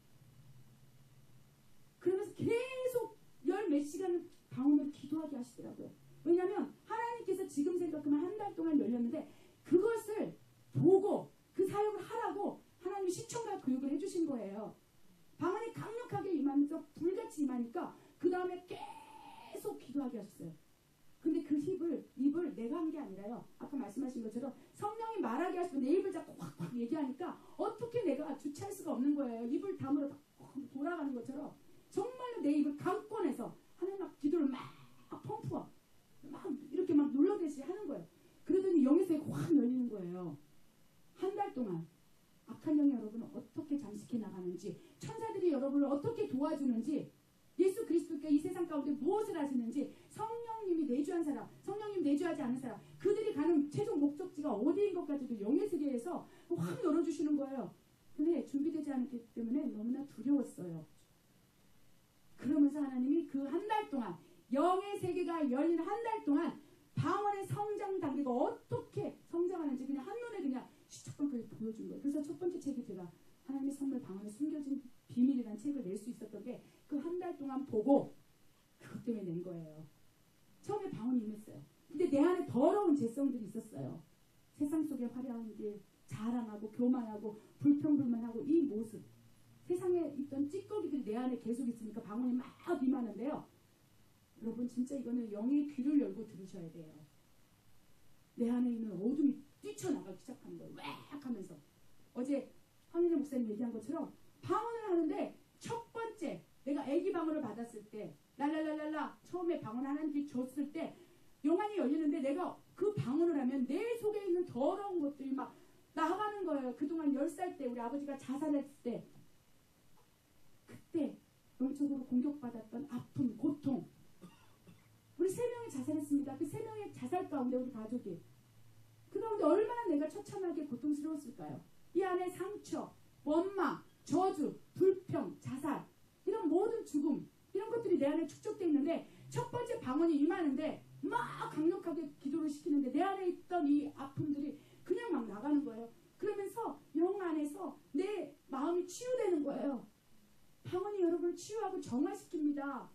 S3: 그러면서 계속 열 몇 시간을 방언으로 기도하게 하시더라고요. 왜냐하면 하나님께서 지금 생각하면 한 달 동안 열렸는데 그것을 보고 그 사역을 하라고 하나님이 시청각 교육을 해주신 거예요. 방언이 강력하게 임하면서 불같이 임하니까 그 다음에 계속 기도하게 하셨어요. 근데 그 입을 내가 한 게 아니라요. 아까 말씀하신 것처럼 성령이 말하게 하시고 내 입을 잡고 확확 얘기하니까 어떻게 내가 주체할 수가 없는 거예요. 입을 다물어 돌아가는 것처럼 정말로 내 입을 강권해서 하나님 막 기도를 막 펌프업 막 이렇게 막 눌러대시 하는 거예요. 그러더니 영의 세계가 확 열리는 거예요. 한 달 동안 악한 영이 여러분을 어떻게 잠식해 나가는지, 천사들이 여러분을 어떻게 도와주는지, 예수 그리스도께 이 세상 가운데 무엇을 하시는지, 성령님이 내주한 사람, 성령님 내주하지 않은 사람, 그들이 가는 최종 목적지가 어디인 것까지도 영의 세계에서 확 열어주시는 거예요. 근데 준비되지 않았기 때문에 너무나 두려웠어요. 그러면서 하나님이 그 한 달 동안 영의 세계가 열린 한 달 동안 방언의 성장 단계가 어떻게 성장하는지 그냥 한눈에 그냥 시적하게 보여준 거예요. 그래서 첫 번째 책이 제가 하나님의 선물 방언에 숨겨진 비밀이라는 책을 낼 수 있었던 게 그 한 달 동안 보고 그것 때문에 낸 거예요. 처음에 방언이 임했어요. 근데 내 안에 더러운 죄성들이 있었어요. 세상 속에 화려한 길, 자랑하고 교만하고 불평불만하고 이 모습, 세상에 있던 찌꺼기들이 내 안에 계속 있으니까 방언이 막 임하는데요. 여러분 진짜 이거는 영의 귀를 열고 들으셔야 돼요. 내 안에 있는 어둠이 뛰쳐나가기 시작하는 거예요. 웩 하면서. 어제 황인재 목사님 얘기한 것처럼 방언을 하는데 첫 번째 내가 애기 방언을 받았을 때 랄랄랄랄라 처음에 방언 하나님께 줬을 때 영안이 열리는데 내가 그 방언을 하면 내 속에 있는 더러운 것들이 막 나가는 거예요. 그동안 10살 때 우리 아버지가 자살했을 때 그때 영적으로 공격받았던 아픔, 고통 우리 3명이 자살했습니다. 그 3명의 자살 가운데 우리 가족이 그 가운데 얼마나 내가 처참하게 고통스러웠을까요? 이 안에 상처, 원망, 저주, 불평, 자살 이런 모든 죽음 이런 것들이 내 안에 축적되어 있는데 첫 번째 방언이 임하는데 막 강력하게 기도를 시키는데 내 안에 있던 이 아픔들이 그냥 막 나가는 거예요. 그러면서 영 안에서 내 마음이 치유되는 거예요. 방언이 여러분을 치유하고 정화시킵니다.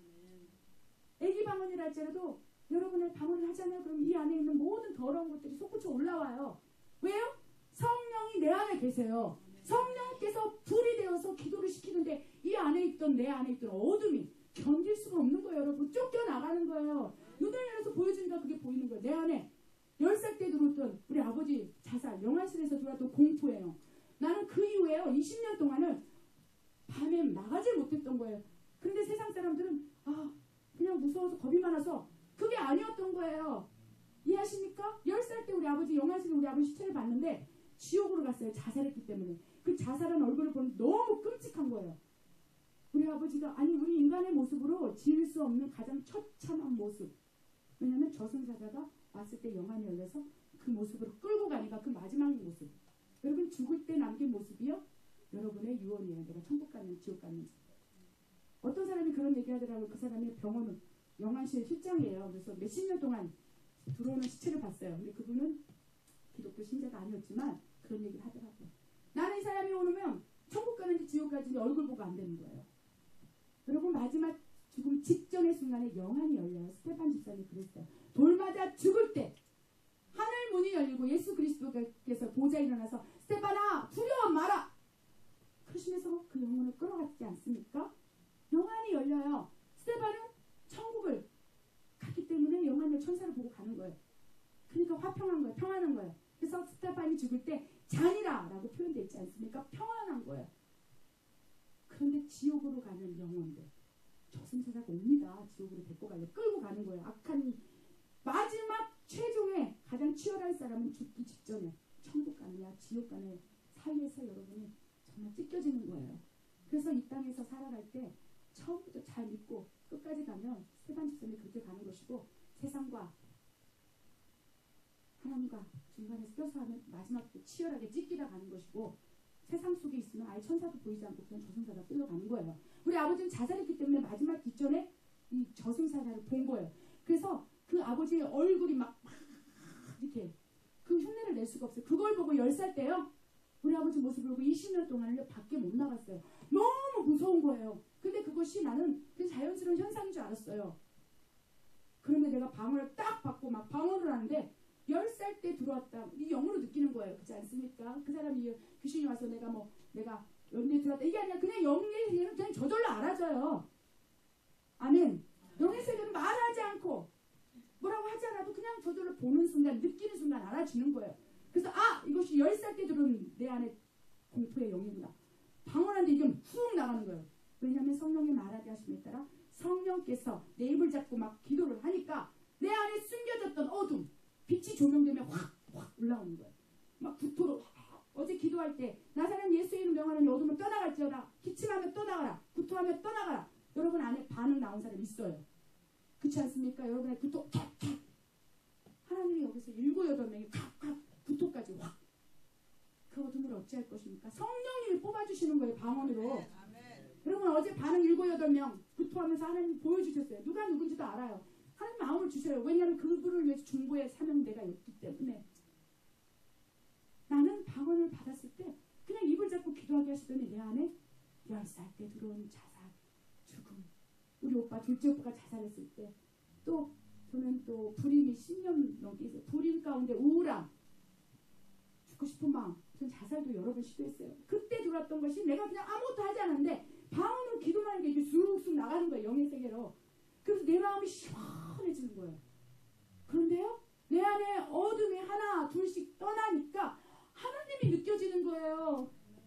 S3: 애기 방언이라 할지라도 여러분의 방언을 하잖아요. 그럼 이 안에 있는 모든 더러운 것들이 솟구쳐 올라와요. 왜요? 성령이 내 안에 계세요. 성령께서 불이 되어서 기도를 시키는데 이 안에 있던 내 안에 있던 어둠이 견딜 수가 없는 거예요. 여러분 쫓겨나가는 거예요. 눈을 열어서 보여주니까 그게 보이는 거예요. 내 안에 10살 때 들어왔던 우리 아버지 자살 영안실에서 들어왔던 공포예요. 나는 그 이후에요 20년 동안을 밤에 나가질 못했던 거예요. 그런데 세상 사람들은 그냥 무서워서 겁이 많아서 그게 아니었던 거예요. 이해하십니까? 10살 때 우리 아버지 영안실에 우리 아버지 시체를 봤는데 지옥으로 갔어요. 자살했기 때문에. 그 자살한 얼굴을 보면 너무 끔찍한 거예요. 우리 아버지가 우리 인간의 모습으로 지을 수 없는 가장 처참한 모습. 왜냐하면 저승사자가 왔을 때 영안이 열려서 그 모습으로 끌고 가니까 그 마지막 모습. 여러분 죽을 때 남긴 모습이요? 여러분의 유언이에요. 내가 천국 갔는지 지옥 갔는지. 어떤 사람이 그런 얘기하더라고요. 그 사람이 병원은 영안실 실장이에요. 그래서 몇십 년 동안 들어오는 시체를 봤어요. 근데 그분은 기독교 신자가 아니었지만 그런 얘기를 하더라고요. 나는 이 사람이 오면 천국 가는지 지옥 가는지 얼굴 보고 안 되는 거예요. 여러분 마지막 죽음 직전의 순간에 영안이 열려요. 스테판 집사님이 그랬어요. 돌 맞아 죽을 때 하늘 문이 열리고 예수 그리스도께서 보좌에 일어나서 스테판아 두려워 마라. 그러시면서 그 영혼을 끌어갔지 않습니까? 영안이
S2: 스테반이 죽을 때 잔이라라고 표현되어 있지 않습니까? 평안한 거예요. 그런데 지옥으로 가는 영혼들, 저승사자가 옵니다. 지옥으로 데리고 가려 끌고 가는 거예요. 악한 마지막 최종에 가장 치열할 사람은 죽기 직전에 천국 가느냐 지옥 가느냐 사이에서 여러분이 정말 찢겨지는 거예요. 그래서 이 땅에서 살아갈 때 처음부터 잘 믿고 끝까지 가면 스테반 집사님이 그렇게 가는 것이고, 세상과 하나님과 중간에서 껴서 하면 마지막 때 치열하게 찢기다 가는 것이고, 세상 속에 있으면 아예 천사도 보이지 않고 그냥 저승사자 끌려가는 거예요. 우리 아버지는 자살했기 때문에 마지막 뒷전에 이 저승사자를 본 거예요. 그래서 그 아버지의 얼굴이 막 이렇게 그 흉내를 낼 수가 없어요. 그걸 보고 10살 때요, 우리 아버지 모습을 보고 20년 동안을 밖에 못 나갔어요. 너무 무서운 거예요. 근데 그것이 나는 그 자연스러운 현상인 줄 알았어요. 그런데 내가 방언을 딱 받고 막 방언을 하는데 10살 때 들어왔다. 이 영으로 느끼는 거예요. 그렇지 않습니까? 그 사람이 귀신이 와서 내가 연대에 들어왔다. 이게 아니라 그냥 영의 세계는 그냥 저절로 알아져요. 아멘. 영의 세계는 말하지 않고 뭐라고 하지 않아도 그냥 저절로 보는 순간, 느끼는 순간 알아주는 거예요. 그래서 이것이 10살 때 들어온 내 안에 공포의 영이구나. 방언하는데 이게 훅 나가는 거예요. 왜냐하면 성령이 말하게 하심에 따라 성령께서 내 입을 잡고 막 기도를 하니까 내 안에 숨겨졌던 어둠, 빛이 조명되면 확 올라오는 거예요. 막 구토로 어제 기도할 때 나사렛 예수의 이름 명하는 어둠을 떠나갈지어다. 기침하며 떠나가라. 구토하며 떠나가라. 여러분 안에 반응 나온 사람 있어요. 그렇지 않습니까? 여러분의 구토 하나님이 여기서 7, 8명이 구토까지 확, 그 어둠을 어찌할 것입니까? 성령님이 뽑아주시는 거예요. 방언으로. 여러분 어제 반응 7, 8명 구토하면서 하나님 보여주셨어요. 누가 누군지도 알아요. 하나님 마음을 주셔요. 왜냐하면 그분을 위해서 중보의 사명대가 있기 때문에. 나는 방언을 받았을 때 그냥 입을 잡고 기도하게 하시더니 내 안에 10살 때 들어온 자살, 죽음, 우리 오빠 둘째 오빠가 자살했을 때, 또 저는 또 불임이 10년 넘게 있어요. 불임 가운데 우울함, 죽고 싶은 마음, 전 자살도 여러 번 시도했어요. 그때 들어왔던 것이 내가 그냥 아무것도 하지 않았는데 방언으로 기도하는 게 이게 쑥쑥 나가는 거예요. 영의 세계로. 그래서 내 마음이 시원해지는 거예요. 그런데요, 내 안에 어둠이 하나 둘씩 떠나니까 하나님이 느껴지는 거예요.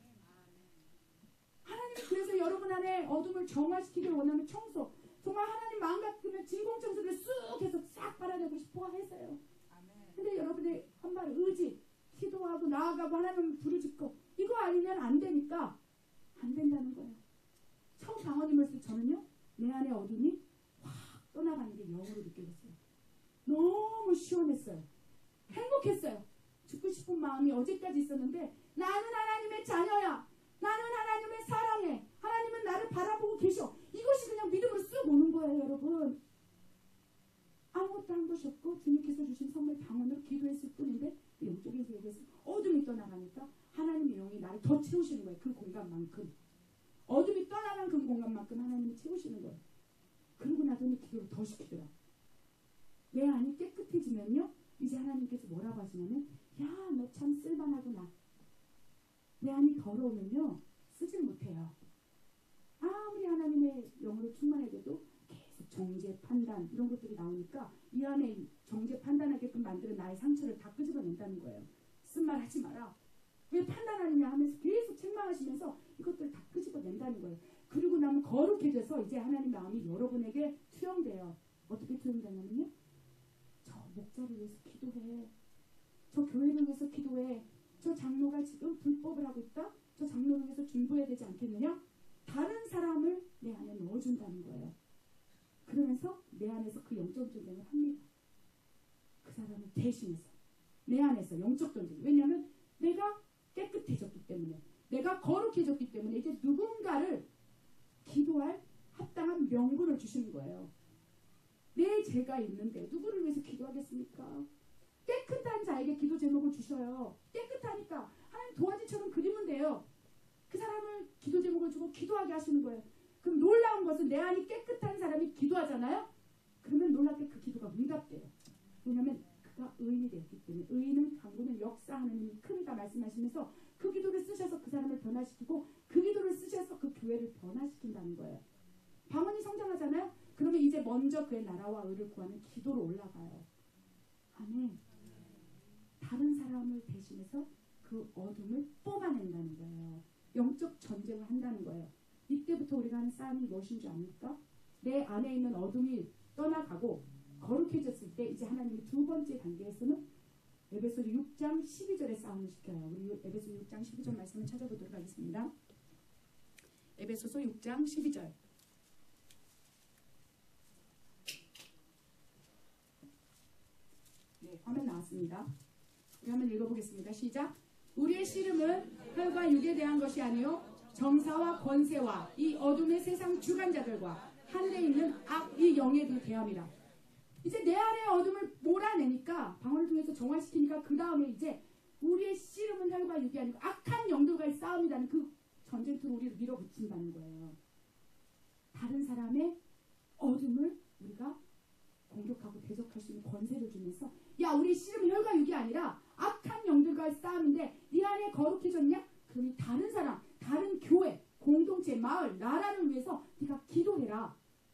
S2: 하나님이 그래서 여러분 안에 어둠을 정화시키길 원하면 청소, 정말 하나님 마음 같으면 진공청소를 쑥 해서 싹 빨아내고 싶어 해서요. 근데 여러분의 한발 의지, 기도하고 나아가고 하나님 부르짖고 이거 아니면 안 되니까 안 된다는 거예요. 처음 방언임을 쓸 저는요, 내 안에 어둠이 확 떠나가는 게 영으로 느껴졌어요. 너무 시원했어요. 행복했어요. 죽고 싶은 마음이 어제까지 있었는데 나는 하나님의 자녀야. 나는 하나님의 사랑해. 하나님은 나를 바라보고 계셔. 이것이 그냥 믿음으로 쑥 오는 거예요, 여러분. 아무것도 한 것이 없고 주님께서 주신 선물 방언으로 기도했을 뿐인데 영적인 세계에서 어둠이 떠나가니까 하나님의 영이 나를 더 채우시는 거예요. 그 공간만큼. 어둠이 떠나간 그 공간만큼 하나님이 채우시는 거예요. 그러고 나더니 기도를 더 시키더라. 내 안이 깨끗해지면요, 이제 하나님께서 뭐라고 하시냐면, 야, 너 참 쓸만하구나. 내 안이 더러우면요, 쓰질 못해요. 아무리 하나님의 영으로 충만해도 계속 정죄, 판단 이런 것들이 나오니까 이 안에 정죄, 판단하게끔 만드는 나의 상처를 다 끄집어낸다는 거예요. 쓴말 하지 마라. 왜 판단하느냐 하면서 계속 책망하시면서 이것들을 다 끄집어낸다는 거예요. 그리고 나면 거룩해져서 이제 하나님 마음이 여러분에게 투영돼요. 어떻게 투영되냐면요, 저 목자를 위해서 기도해. 저 교회를 위해서 기도해. 저 장로가 지금 불법을 하고 있다. 저 장로를 위해서 중보해야 되지 않겠느냐. 다른 사람을 내 안에 넣어준다는 거예요. 그러면서 내 안에서 그 영적 전쟁을 합니다. 그 사람을 대신해서 내 안에서 영적 전쟁. 왜냐하면 내가 깨끗해졌기 때문에, 내가 거룩해졌기 때문에 이제 누군가를 기도할 합당한 명분을 주시는 거예요. 내 죄가 있는데 누구를 위해서 기도하겠습니까? 깨끗한 자에게 기도 제목을 주셔요. 깨끗하니까 하나님 도화지처럼 그리면 돼요. 그 사람을 기도 제목을 주고 기도하게 하시는 거예요. 그럼 놀라운 것은 내 안이 깨끗한 사람이 기도하잖아요. 그러면 놀랍게 그 기도가 응답돼요. 왜냐하면 그가 의인이 되었기 때문에. 의인은 강구는 역사하는 힘이 크다 말씀하시면서 그 기도를 쓰셔서 그 사람을 변화시키고 그 기도를 쓰셔서 그 교회를 변화시킨다는 거예요. 방언이 성장하잖아요. 그러면 이제 먼저 그의 나라와 의를 구하는 기도로 올라가요. 아멘. 다른 사람을 대신해서 그 어둠을 뽑아낸다는 거예요. 영적 전쟁을 한다는 거예요. 이때부터 우리가 하는 싸움이 무엇인 줄 압니까? 내 안에 있는 어둠이 떠나가고 거룩해졌을 때 이제 하나님이 두 번째 단계에서는 에베소서 6장 12절에 싸움을 시켜요. 우리 에베소서 6장 12절 말씀을 찾아보도록 하겠습니다. 에베소서 6장 12절. 네, 화면 나왔습니다. 우리 한번 읽어보겠습니다. 시작. 우리의 씨름은 혈과 육에 대한 것이 아니요 정사와 권세와 이 어둠의 세상 주관자들과 하늘에 있는 악이 영에 대함이라. 이제 내 안에 어둠을 몰아내니까 방언을 통해서 정화시키니까 그 다음에 이제 우리의 씨름은 혈과 육이 아니고 악한 영들과의 싸움이라는 그 전쟁터로 우리를 밀어붙인다는 거예요. 다른 사람의 어둠을 우리가 공격하고 대적할 수 있는 권세를 주면서 야 우리 씨름은 혈과 육이 아니라 악한 영들과의 싸움인데 네 안에 거룩해졌냐? 그러니 다른 사람, 다른 교회, 공동체, 마을, 나라를 위해서 네가 기도해라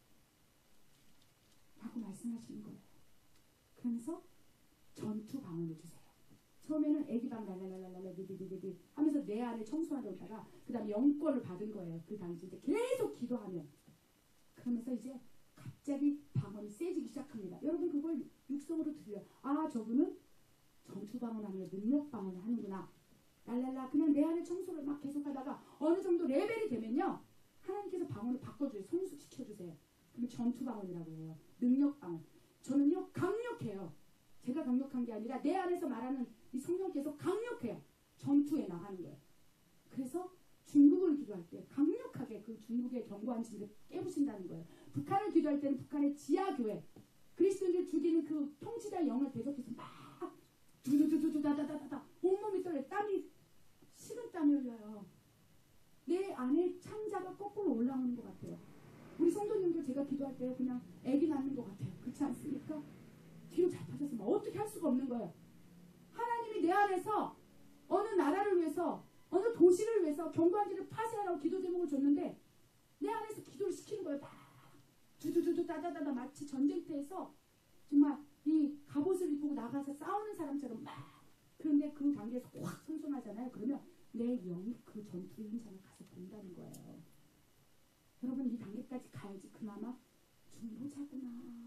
S2: 라고 말씀하시는 거예요. 그러면서 전투 방언을 주세요. 처음에는 애기방 랄랄랄랄랄 디디디디 하면서 내 안에 청소하러 오다가 그 다음에 영권을 받은 거예요. 그 당시 이제 계속 기도하면 그러면서 이제 갑자기 방언이 세지기 시작합니다. 여러분 그걸 육성으로 들려요. 아 저분은 전투 방언 아니라 능력 방언을 하는구나. 랄랄라 그냥 내 안에 청소를 막 계속하다가 어느 정도 레벨이 되면요 하나님께서 방언을 바꿔줘요. 성숙시켜주세요. 그러면 전투 방언이라고 해요. 능력 방언. 저는요 강력해요. 제가 강력한 게 아니라 내 안에서 말하는 이 성령께서 강력해요. 전투에 나가는 거예요. 그래서 중국을 기도할 때 강력하게 그 중국의 견고한 진을 깨부신다는 거예요. 북한을 기도할 때는 북한의 지하교회 그리스도인들 죽이는 그 통치자 영을 대적해서 막 두두두두두 다다다다다 온몸이 떨려요. 땀이 식은땀이 흘려요. 내 안에 창자가 거꾸로 올라오는 것 같아요. 우리 성도님들 제가 기도할 때 그냥 애기 낳는 것 같아요. 그렇지 않습니까? 뒤로 잡아져서 막 어떻게 할 수가 없는 거예요. 하나님이 내 안에서 어느 나라를 위해서 어느 도시를 위해서 경관지를 파쇄하라고 기도 제목을 줬는데 내 안에서 기도를 시키는 거예요. 막 두두두두 다다다다 마치 전쟁터에서 정말 이 갑옷을 입고 나가서 싸우는 사람처럼 막 그런데 그 단계에서 확 선선하잖아요. 그러면 내 영이 그 전투의 현장을 가서 본다는 거예요. 여러분 이 단계까지 가야지 그나마 중보자구나.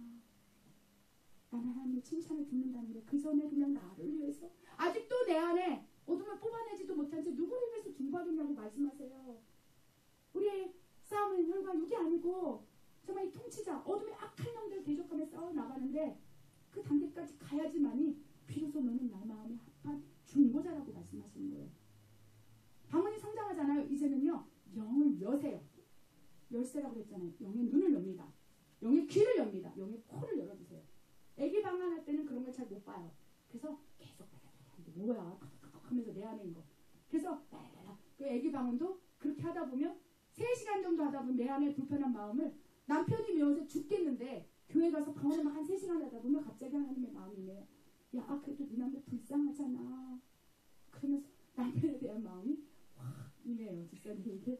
S2: 나는 하나님의 칭찬을 듣는다는 게 그 전에 그냥 나를 위해서 아직도 내 안에 어둠을 뽑아내지도 못한 채 누구를 위해서 중보하겠냐고 말씀하세요. 우리의 싸움은 혈과 육이 아니고 정말 이 통치자 어둠의 악한 영들을 대적하며 싸워 나가는데 그 단계까지 가야지만이 비로소 너는 나의 마음에 합한 중보자라고 말씀하시는 거예요. 방언이 성장하잖아요. 이제는요 영을 여세요. 열쇠라고 했잖아요. 영의 눈을 엽니다. 영의 귀를 엽니다. 영의 코를 열어주세요. 애기 방언할 때는 그런 걸 잘 못 봐요. 그래서 계속 뭐야 하면서 내 안에 있는 거. 그래서 그 애기 방언도 그렇게 하다 보면 3시간 정도 하다 보면 내 안에 불편한 마음을 남편이 미워서 죽겠는데 교회 가서 방언을 한 3시간 하다 보면 갑자기 하나님의 마음이 임해요. 야 그래도 네 남편 불쌍하잖아. 그러면서 남편에 대한 마음이 확 임해요. 집사님에게.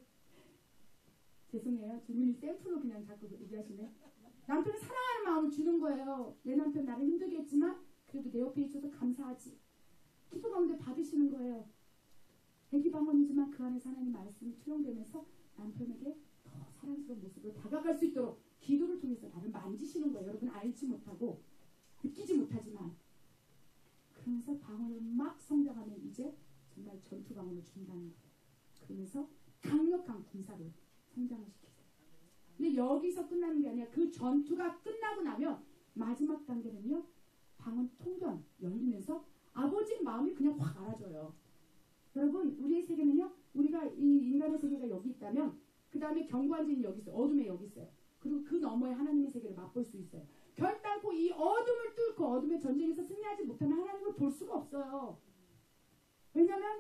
S2: 죄송해요. 주문이 셀프로 그냥 자꾸 얘기하시네. 남편을 사랑하는 마음을 주는 거예요. 내 남편 나를 힘들게 했지만 그래도 내 옆에 있어서 감사하지. 기도 가운데 받으시는 거예요. 애기 방언이지만 그 안에서 하나님 말씀이 투영되면서 남편에게 더 사랑스러운 모습으로 다가갈 수 있도록 기도를 통해서 나를 만지시는 거예요. 여러분 알지 못하고 느끼지 못하지만 그러면서 방언을 막 성장하면 이제 정말 전투 방언을 준다는 거예요. 그러면서 강력한 군사를 성장을 시키세요. 근데 여기서 끝나는 게 아니라 그 전투가 끝나고 나면 마지막 단계는요. 방언 통변 열리면서 아버지 마음이 그냥 확 알아져요. 여러분 우리의 세계는요. 우리가 이 인간의 세계가 여기 있다면 그 다음에 경관진이 여기 있어요. 어둠에 여기 있어요. 그리고 그 너머에 하나님의 세계를 맛볼 수 있어요. 결단코 이 어둠을 뚫고 어둠의 전쟁에서 승리하지 못하면 하나님을 볼 수가 없어요. 왜냐하면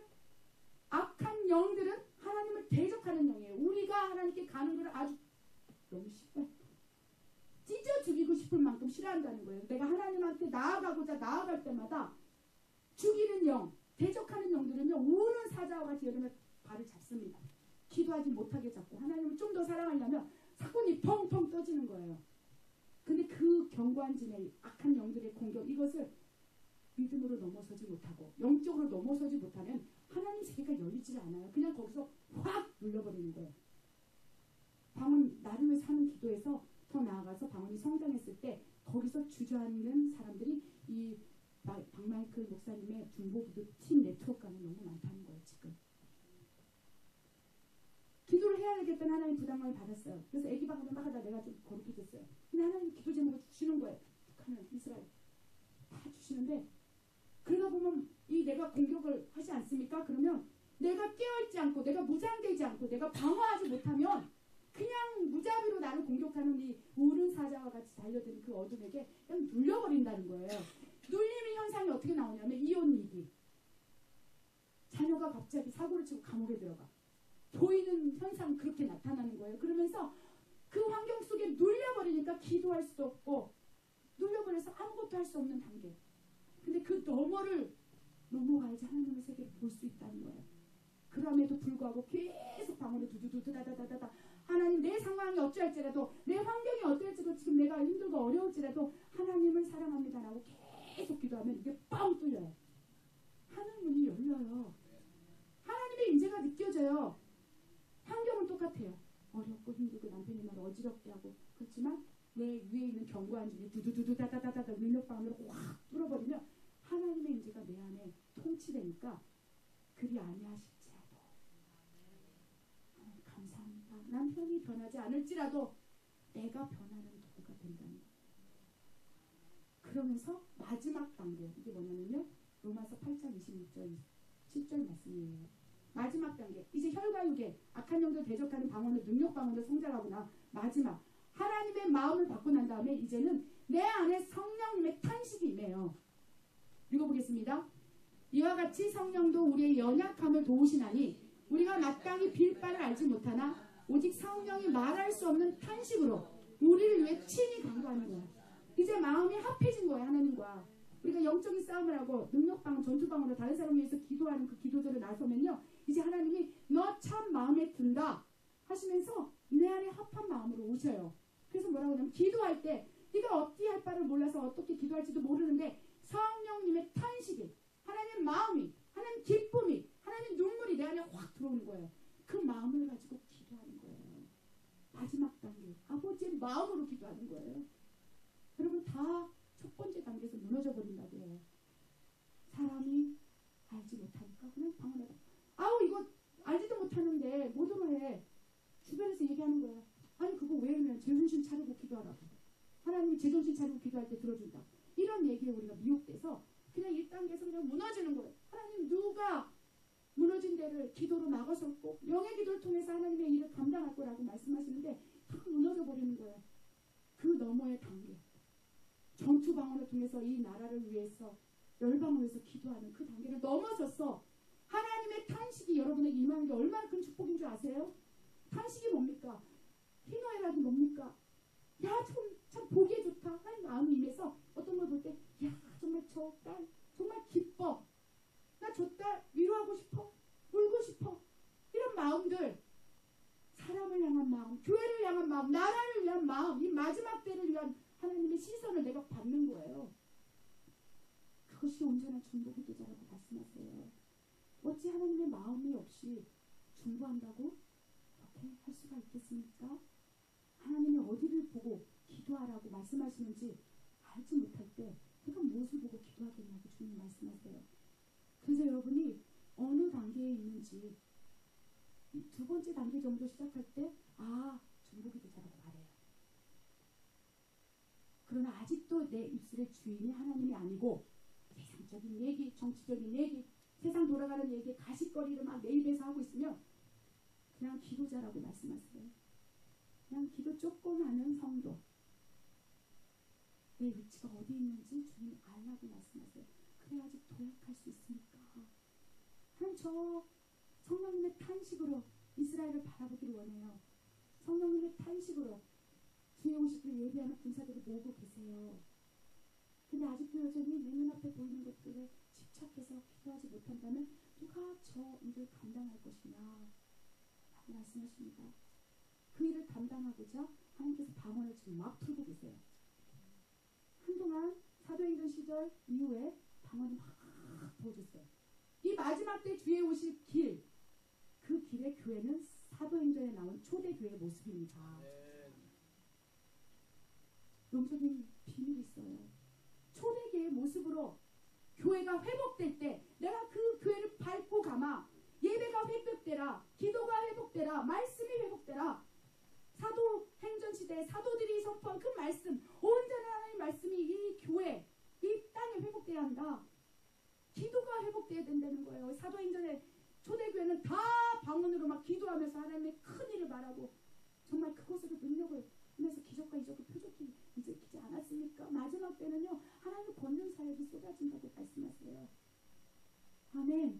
S2: 악한 영들은 하나님을 대적하는 영이에요. 우리가 하나님께 가는 걸 아주 너무 싫어요. 찢어 죽이고 싶을 만큼 싫어한다는 거예요. 내가 하나님한테 나아갈 때마다 죽이는 영, 대적하는 영들은요. 우는 사자와 같이 여름에 발을 잡습니다. 기도하지 못하게 잡고 하나님을 좀 더 사랑하려면 사건이 펑펑 떠지는 거예요. 근데 그 견고한 진의 악한 영들의 공격 이것을 믿음으로 넘어서지 못하고 영적으로 넘어서지 못하면
S3: 있질 않아요. 그냥 거기서 확 눌러버리는 거예요. 방언 나를 위해서 하는 기도에서 더 나아가서 방언이 성장했을 때 거기서 주저앉는 사람들이 이 박마이클 목사님의 중보기도 팀 네트워크 안에 너무 많다는 거예요. 지금 기도를 해야 되겠다는 하나님 부담감을 받았어요. 그래서 애기 방언을 막 하다 내가 좀 거룩해졌어요. 근데 하나님 기도 제목을 주시는 거예요. 북한은 이스라엘 다 주시는데 그러다 보면 이 내가 공격을 하지 않습니까? 그러면 내가 깨어있지 않고 내가 무장되지 않고 내가 방어하지 못하면 그냥 무자비로 나를 공격하는 이 우는 사자와 같이 달려드는 그 어둠에게 그냥 눌려버린다는 거예요. 눌림의 현상이 어떻게 나오냐면 이혼위기. 자녀가 갑자기 사고를 치고 감옥에 들어가. 보이는 현상 그렇게 나타나는 거예요. 그러면서 그 환경 속에 눌려버리니까 기도할 수도 없고 눌려버려서 아무것도 할 수 없는 단계. 근데 그 너머를 넘어가야지 하나님의 세계를 볼 수 있다는 거예요. 그럼에도 불구하고 계속 방언을 두두두 다다다다다 하나님 내 상황이 어찌할지라도 내 환경이 어떨지도 지금 내가 힘들고 어려울지라도 하나님을 사랑합니다라고 계속 기도하면 이게 빵 뚫려요. 하늘 문이 열려요. 하나님의 임재가 느껴져요. 환경은 똑같아요. 어렵고 힘들고 남편이 말 어지럽게 하고 그렇지만 내 위에 있는 견고한 줄이 두두두두 다다다다다 능력방으로 확 뚫어버리면 하나님의 임재가 내 안에 통치되니까 그리 아니하실지라도 하나님 감사합니다. 남편이 변하지 않을지라도 내가 변하는 도구가 된다는 거예요. 그러면서 마지막 단계 이게 뭐냐면요. 로마서 8장 26절 7절 말씀이에요. 마지막 단계 이제 혈과 육에 악한 영들 대적하는 방언을 능력 방언을 성장하구나. 마지막 하나님의 마음을 받고 난 다음에 이제는 내 안에 성령님의 탄식이 임해요. 읽어보겠습니다. 이와 같이 성령도 우리의 연약함을 도우시나니 우리가 마땅히 빌 바를 알지 못하나 오직 성령이 말할 수 없는 탄식으로 우리를 위해 친히 간구하는 거예요. 이제 마음이 합해진 거예요. 하나님과 우리가 영적인 싸움을 하고 능력방언 전투방언으로 다른 사람을 위해서 기도하는 그 기도들을 나서면요. 이제 하나님이 너 참 마음에 든다 하시면서 내 안에 합한 마음으로 오셔요. 그래서 뭐라고 하냐면 기도할 때 네가 어떻게 할 바를 몰라서 어떻게 기도할지도 모르는데 성령님의 탄식이 하나님 마음이 하나님 기쁨이 하나님 눈물이 내 안에 확 들어오는 거예요. 그 마음을 가지고 기도하는 거예요. 마지막 단계 아버지의 마음으로 기도하는 거예요. 여러분 다 첫 번째 단계에서 무너져 버린다고 해요. 사람이 알지 못하니까 그냥 방언하다. 아우 이거 알지도 못하는데 뭐더러 해. 주변에서 얘기하는 거야. 아니 그거 왜 하면 제정신 차리고 기도하라고. 하나님이 제정신 차리고 기도할 때 들어준다. 이런 얘기에 우리가 미혹돼서 그냥 1단계에서 그냥 무너지는 거예요. 하나님 누가 무너진 데를 기도로 막아섰고 영의 기도를 통해서 하나님의 일을 감당할 거라고 말씀하시는데 다 무너져 버리는 거예요. 그 너머의 단계. 전투 방언을 통해서 이 나라를 위해서 열방을 위해서 기도하는 그 단계를 넘어섰어. 하나님의 탄식이 여러분에게 임하는 게 얼마나 큰 축복인 줄 아세요? 탄식이 뭡니까? 희노애락이 뭡니까? 야, 참 보기에 좋다. 하나님 마음이 임해서 어떤 걸 볼 때 야, 정말 저 딸 정말 기뻐. 나 저 딸 위로하고 싶어. 울고 싶어. 이런 마음들 사람을 향한 마음, 교회를 향한 마음, 나라를 위한 마음, 이 마지막 때를 위한 하나님의 시선을 내가 받는 거예요. 그것이 온전한 중보기도자라고 말씀하세요. 어찌 하나님의 마음이 없이 중보한다고 그렇게 할 수가 있겠습니까? 하나님이 어디를 보고 기도하라고 말씀하시는지 알지 못할 때 내가 무엇을 보고 기도하겠냐고 주님 말씀하세요. 그래서 여러분이 어느 단계에 있는지 두 번째 단계 정도 시작할 때 중보기도자라고 말해요. 그러나 아직도 내 입술의 주인이 하나님이 아니고 세상적인 얘기, 정치적인 얘기, 세상 돌아가는 얘기에 가십거리를 막 내 입에서 하고 있으면 그냥 기도자라고 말씀하세요. 그냥 기도 조금 하는 성도. 내 위치가 어디 있는지 주님 알라고 말씀하세요. 그래야지 도약할 수 있으니까. 그럼 저 성령님의 탄식으로 이스라엘을 바라보기를 원해요. 성령님의 탄식으로 주의 오십을 예비하는 군사들을 모으고 계세요. 근데 아직도 여전히 내 눈앞에 보이는 것들에 집착해서 기도하지 못한다면 누가 저 일을 감당할 것이냐 라고 말씀하십니다. 그 일을 감당하고자 하나님께서 방언을 지금 막 풀고 계세요. 한동안 사도행전 시절 이후에 방언이 막 부어졌어요. 이 마지막 때 주의 오실 길,
S2: 것입니다. 영적인 비밀이 있어요. 초대교회의 모습으로 교회가 회복될 때 내가 그 교회를 밟고 가마 예배가 회복되라, 기도가 회복되라, 말씀이 회복되라. 사도행전 시대에 사도들이 선포한 그 말씀, 온전한 하나님의 말씀이 이 교회, 이 땅에 회복돼야 한다. 기도가 회복돼야 된다는 거예요. 사도행전에 초대교회는 다 방언으로 막 기도하면서 하나님의 큰 일을 말하고 정말 그것으로 능력을 하면서 기적과 이적과 표적이 일으키지 않았습니까? 마지막 때는요, 하나님의 권능 사역이 쏟아진다고 말씀하세요. 아멘.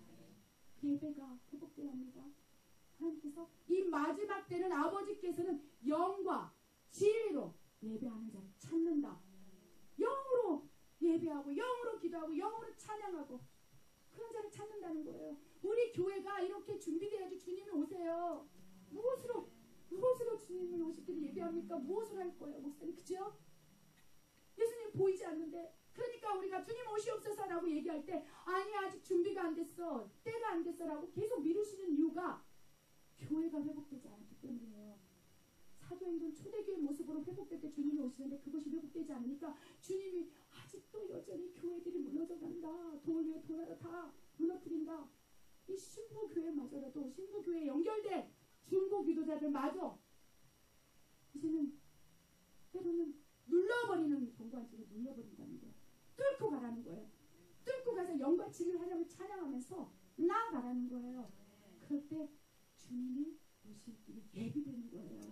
S2: 예배가 회복돼야 합니다. 하나님께서 이 마지막 때는 아버지께서는 영과 진리로 예배하는 자를 찾는다. 영으로 예배하고 영으로 기도하고 영으로 찬양하고 그런 자를 찾는다는 거예요. 우리 교회가 이렇게 준비돼야지 주님이 오세요. 무엇으로 주님을 오시기를 예배합니까? 무엇을 할 거예요, 목사님? 그죠? 예수님 보이지 않는데, 그러니까 우리가 주님 오시옵소서라고 얘기할 때 아니 아직 준비가 안 됐어, 때가 안 됐어라고 계속 미루시는 이유가 교회가 회복되지 않았기 때문이에요. 사도행전 초대교회 모습으로 회복될 때 주님이 오시는데 그것이 회복되지 않으니까 주님이 아직도 여전히 교회들이 무너져 간다. 돌 위에 돌아라 다 무너뜨린다. 이 신부교회마저라도 신부교회에 연결된 중보기도자들마저 이제는 때로는 눌러버리는 정관집을 눌러버린다는 거예요. 뚫고 가라는 거예요. 뚫고 가서 영과 진리를 하나님을 찬양하면서 나아가라는 거예요. 그럴 때 주님이 오실 길이 예비되는 거예요.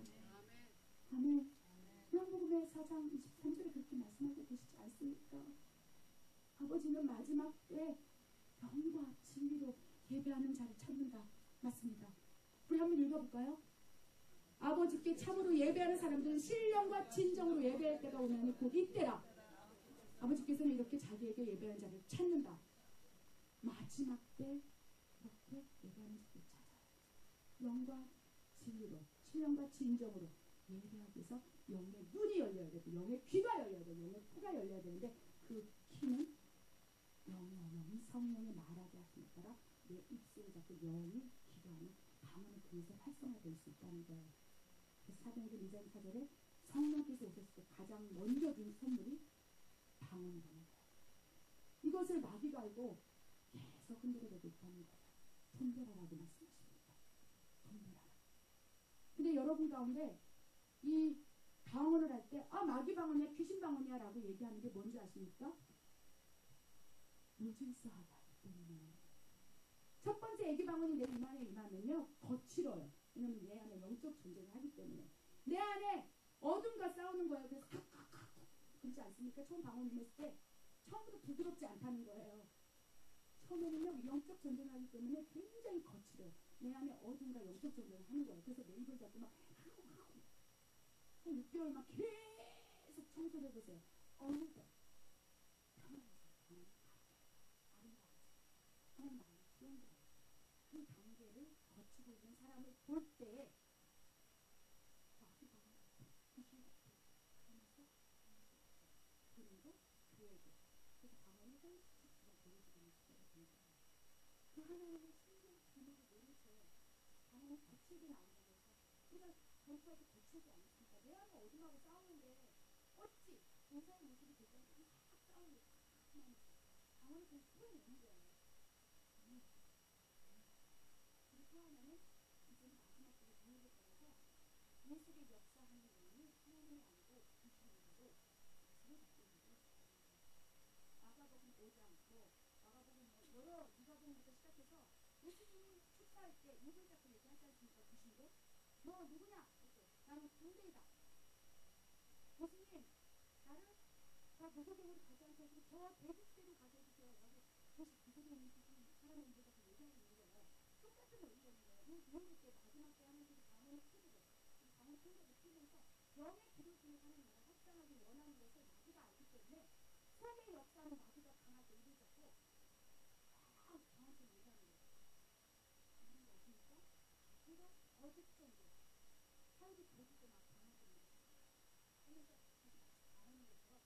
S2: 아멘. 요한복음의 4장 23절에 그렇게 말씀하고 계시지 않습니까? 아버지는 마지막 때 영과 진리로 예배하는 자를 찾는다. 맞습니다. 우리 한번 읽어볼까요? 아버지께 참으로 예배하는 사람들은 신령과 진정으로 예배할 때가 오나니 곧 이때라. 아버지께서는 이렇게 자기에게 예배하는 자를 찾는다. 마지막 때 이렇게 예배하는 자를 찾아요. 영과 진리로, 신령과 진정으로 예배하기 위해서 영의 눈이 열려야 되고 영의 귀가 열려야 되고 영의 코가 열려야 되는데 그 키는 영이 성령의 말하게 하심에 따라 내 입술을 잡고 영이 기도하는 방언을 통해서 활성화될 수 있다는 거예요. 그래서 사도행전 2장 4절에 성령께서 오셨을 때 가장 먼저 준 선물이 방언이라는 거예요. 이것을 마귀가 알고 계속 흔들어대고 있다는 거예요. 분별하라고 말씀하십니다. 분별하라. 근데 여러분 가운데 이 방언을 할 때 마귀 방언이야 귀신 방언이야 라고 얘기하는 게 뭔지 아십니까? 무질서하다 때문에. 첫 번째 애기 방언이 내 이만에 임하면요 거칠어요. 왜냐면 내 안에 영적 존재를 하기 때문에 내 안에 어둠과 싸우는 거예요. 그래서 그렇지 않습니까? 처음 방언 임했을 때 처음부터 부드럽지 않다는 거예요. 처음에는요 영적 전쟁을 하기 때문에 굉장히 거칠어요. 내 안에 어둠과 영적 전쟁을 하는 거예요. 그래서 내 입을 잡고 막 한 6개월만 계속 청소를 해보세요. 어느덧 평안해져요. 아름다워져요. 하나님 마음이 수용돼요. 그 단계를 거치고 있는 사람을 볼 때에 마귀가 귀신 같아 하면서 그리고 교회도 그래서 방언이 훨씬 그냥 보여지고 있는 시대가 된 거예요. 그 하나님의 신비한 비밀을 모르세요. 방언을 거칠게 나온다고 해서 우리가 전투할 때 거칠지 않습니까? 내 안에 어둠하고 싸우는데 어찌 용사의 모습이 되잖아요. 막 싸우는데 하면서 방언을 그냥 풀어내는 거예요. 그렇게 하면은 이제는 마지막 때의 비밀을 따라서 예수의 역사하는 영이 하나님이 아니고 귀신이고 말씀을 받고 있는 거예요. 마가복음 5장, 마가복음 여러 누가복음부터 시작해서 예수님이 축사할 때 입을 잡고 얘기하지 않습니까? 귀신도 너 누구냐? 이렇게 나는 상대이다. 예수님 나를 다 무소경으로 가지 않게 해주고 저 대국대로 가게 해주세요. 라고 다시 무소경으로 사람의 입을 잡고 얘기하는 거예요. 똑같은 원리라는 거예요. 그럴 때 마지막 때 하나님께서 방언을 풀고 방언 통역을 풀면서 영의 길을 통해 하는 나라 확장하기 원하는 것을 마귀가 알기 때문에 세계 역사는 마귀가 강하게 입을 잡고 막 저한테 얘기하는 거예요. 이런 거 아십니까? 그래서 거짓 정도 사이비 거짓도 막 방언 때문에 하면서 다시 방언을 해서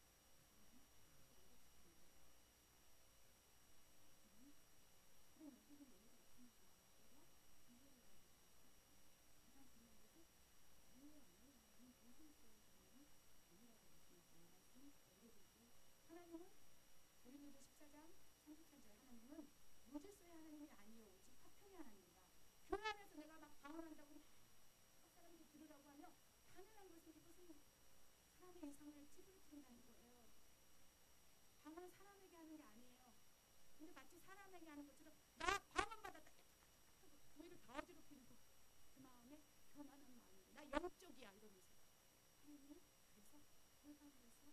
S2: 그런 영적인 원리가 있습니다. 그래서 가장 중요한 것은
S3: 방언은 사람에게 하는 게 아니에요. 근데 마치 사람에게 하는 것처럼 나 방언 받았다 교회를 다 어지럽히는 그 마음에 교만한 마음인데 나 영적이야 이러면서 하나님 그래서 교회 가운데서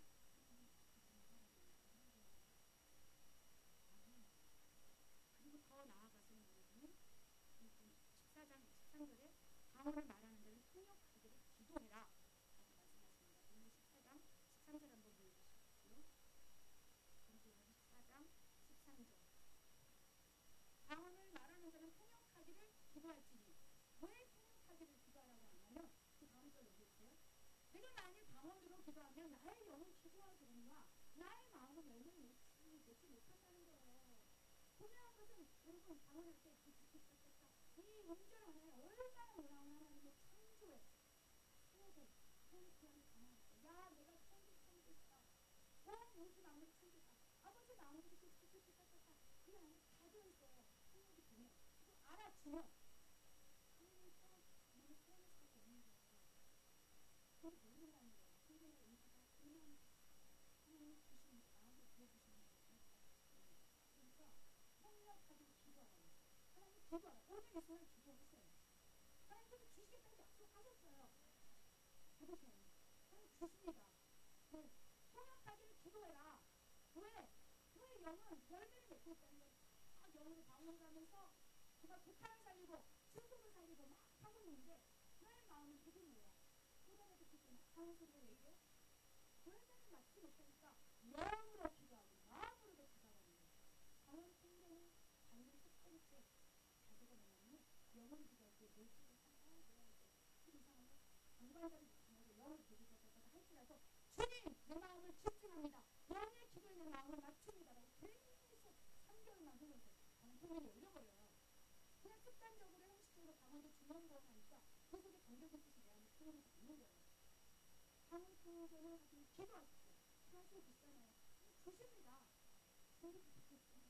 S3: 그리고 더 나아가서는 여러분은 14장 13절에 방언을 말하는 자는 통역하기를 기도해라 라고 말씀하십니다. 본문 14장 13절 한번 보여주십시오. 본문 14장 13절 방언을 말하는 자는 통역하기를 기도할지니 왜 통역하기를 기도하라고 하냐면 그 다음 절 얘기했어요. 내가 만일 방언으로 기도하면 나의 영은 기도하거니와 나의 마음은 열매를 맺지 못한다는 거예요. 분명한 것은 여러분 방언할 때 이 음절 하나에 얼마나 놀라운 하나님의 창조에 세대 그런 구원을 담아냈어요. 야 내가 천지다 온 우주 만물을 창조했다. 아버지 마음으로 그 안에 다 들어있어요. 생각이 되면 그리고 알아지면 하나님이 너무 소원할 수밖에 없는 거예요. 그걸 모른다는 거예요. 성경의 은사가 얼마나 하나님이 주시는 마음을 보여주시는 거예요. 그러니까 통역하기를 기도하라는 거예요. 하나님 기도하라. 오늘 이 순간 기도하세요. 하나님께서 주시겠다고 약속하셨어요. 받으셔요. 하나님 주십니다. 네. 통역하기를 기도해라. 왜? 너의 영은 열매를 맺고 있다는 거예요. 막 영으로 방문하면서 정말 북한을 살리고 중국을 살리고 막 하고 있는데 너의 마음은 그게 뭐야? 쏟아내고 있잖아. 하는 소리가 왜 이래? 열매를 맞지 못하니까 영으로 기도하고 마음으로도 기도하는 거예요. 방언 통로는 방금 첫 번째 자세가 뭐냐면 영으로 기도할 때 물질을 상당히 해야 돼. 그 이상하면 무관자를 못하고 영을 기도하다가 할지라도 주님 내 마음을 집중합니다. 영의 기도에 내 마음을 맞춥니다라고 계속 3개월만 흘러서 방언 통로를 열려버려요. 그냥 습관적으로 형식적으로 방언도 중요한 거 하니까 그 속에 정적인 뜻이 내 안에 표현되지 않는 거예요. 방언 통로전을 하시면 기도하십시오. 기도하시면 비싸네요. 주십니다. 주님도 받겠어요.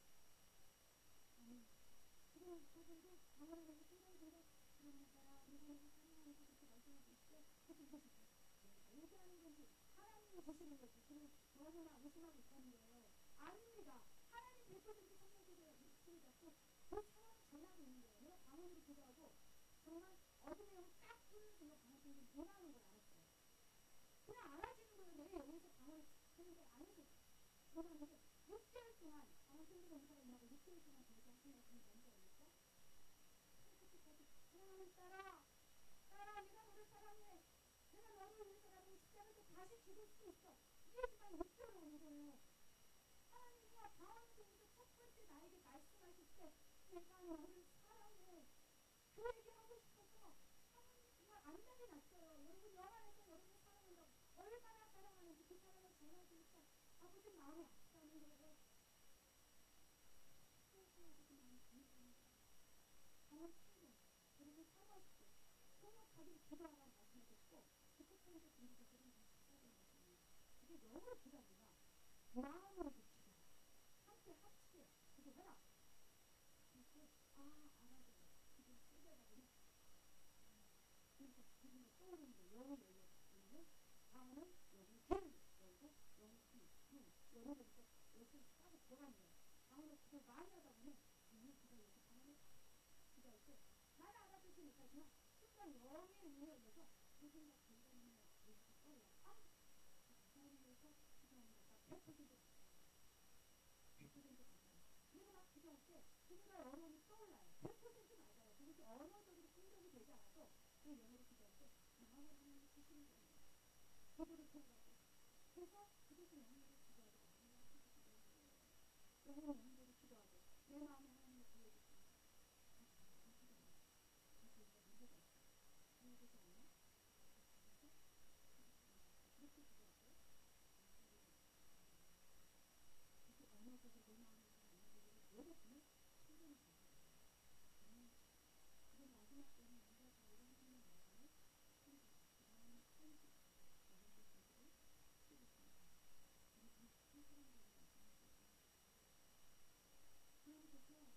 S3: 아멘. 그런 저들도 방언하는 게 생각보다 그런 사람, 누구누구 사랑하는 거 그렇게 말씀하고 있죠. 그래서 이것이 내가 얘기하는 건지 하나님이 주시는 것이 지금 너무나 의심하고 있다는 거예요. 아닙니다. 하나님 100% 성령께서 목소리 잡고 그 사람을 전하고 있는 거예요. 내가 방언으로 기도하고 정말 어둠의 영을 딱 뚫는 순간 방언 통로에 임하는 걸 알았어요. 그냥 알아지는 거예요. 내 영에서 방언을 하는데 안 해서 그러는데 6개월 동안 방언 통로 은사가 임하고 6개월 동안 저희가 하신 말씀이 뭔지 아닙니까? 그때까지 하나님 따라 내가 너를 사랑해. 내가 너를 위해서라도 십자가에서 다시 죽을 수 있어. 이러지만 6개월 오는 거예요. 하나님과 방언을 통해서 첫 번째 나에게 말씀하실 때 내가 너를 사랑해. 그 얘기하고 싶어서 하나님 정말 안달이 났어요. 여러분 영 안에서 여러분을 사랑한다고 얼마나 사랑하는지 그 사랑을 전해주니까 아버지 마음이 아프다는 거예요. 그래서 아버지 마음이 아프다는 거예요. 방언 통로 여러분 사모하십시오. 통역하기를 기도하라고 말씀하셨고 그 끝에서 준비되시는 사사의 말씀이에요. 그게 영으로 기도합니다. 마음으로도 기도해라. 함께 합치게 기도해라. 그래서 알아들어요. 기도 세다가 보면 그래서 기분이 떠오르는 거예요. 영이 열려요. 왜냐면 방언은 영의 길 열고 영의 눈 열어보니까 이렇게 따로 들어가는 거예요. 방언을 기도 많이 하다 보면 영의 귀가 열려서 방언을 기도할 때 나는 알아듣지 못하지만 순간 영의 눈이 열려서 그 생각 들리는 모습이 떠올라요. 사람을 위해서 기도하는 것과 100% 맞아요. 100% 맞아요. 우리가 막 기도할 때 누군가의 언어는 떠올라요. 100% 맞아요. 그것이 언어적으로 충족이 되지 않아도 그 영어로 기도할 때 마음을 하나님 주시는 거예요. 기도를 통하고 그래서 그것이 영어로 기도하고 마음을 하나님 기도하는 거예요. 영어로 기도하고 내 마음을 하나님을 보여주시는 거예요. 그래서 우리가 문제가 있어요. 이해되지 않나? 그렇게 기도할 때 그렇게 언어적으로 내 마음을 언어적으로 내뱉으면 충분히 되는 거예요. 그게 마지막 때는 우리가 다 이런 분이 나오면 그 다음에 편지 여러분들 분들을 쓰겠습니다. 여러분 한 사람들이 말씀하시고 하나님께서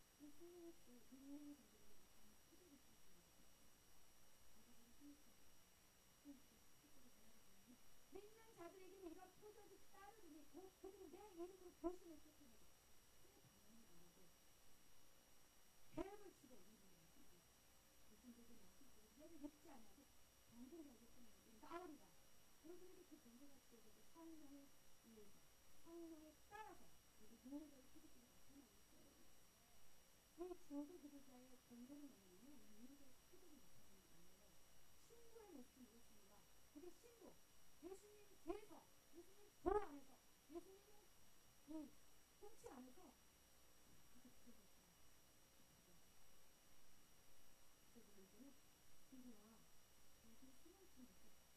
S2: 여러분에게 그 전제가 주어져서 성령에 의해서 성령에 따라서 우리 능력의 표적들이 나타나고 있어요. 이 중세 지도자의 본성이 뭐냐면 능력의 표적이 나타나는 거예요. 신부의 모습이 이렇습니다. 그게 신부, 예수님 뒤에서, 예수님 보 안에서, 예수님의 이 통치 안에서 그게 표적이에요. 그래서 신부와 자기 수명층이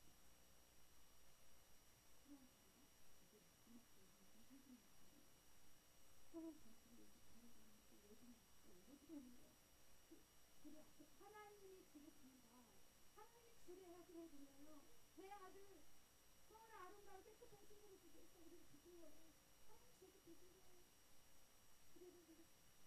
S2: 수명층과 자기 음악들을 상징하는 거예요. 그런 전투를 위해서 걸어가는 그 외국인 외국에 있는 거예요. 그래 앞에 하나님이 주겠습니다. 하나님이 주례하기를 드려요. 내 아들 너무나 아름다운 깨끗한 신부를 주기 위해서 우리를 부신 거예요. 하나님 주에게 부신 거예요. 그래서 우리가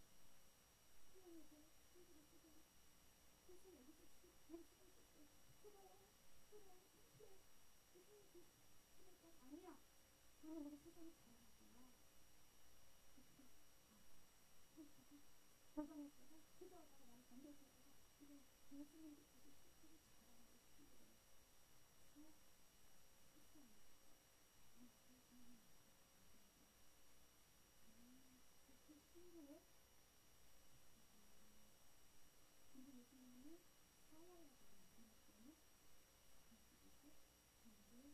S2: 수영에서 신부를 쓰고 그래서 여기서 예수가 있었어요. 부러워 창피해 예수님 그러니까 아니야. 나는 우리 세상이 자랑하구나. 그렇게 도망했다가 기도하다가 나를 건져주다가 이제 예수님도 자기 스스로 자랑하고 싶은 거예요. 그래서 했어요. 그 신부의 근데 예수님은 싸워야 되는 이유 때문에 그래서 근데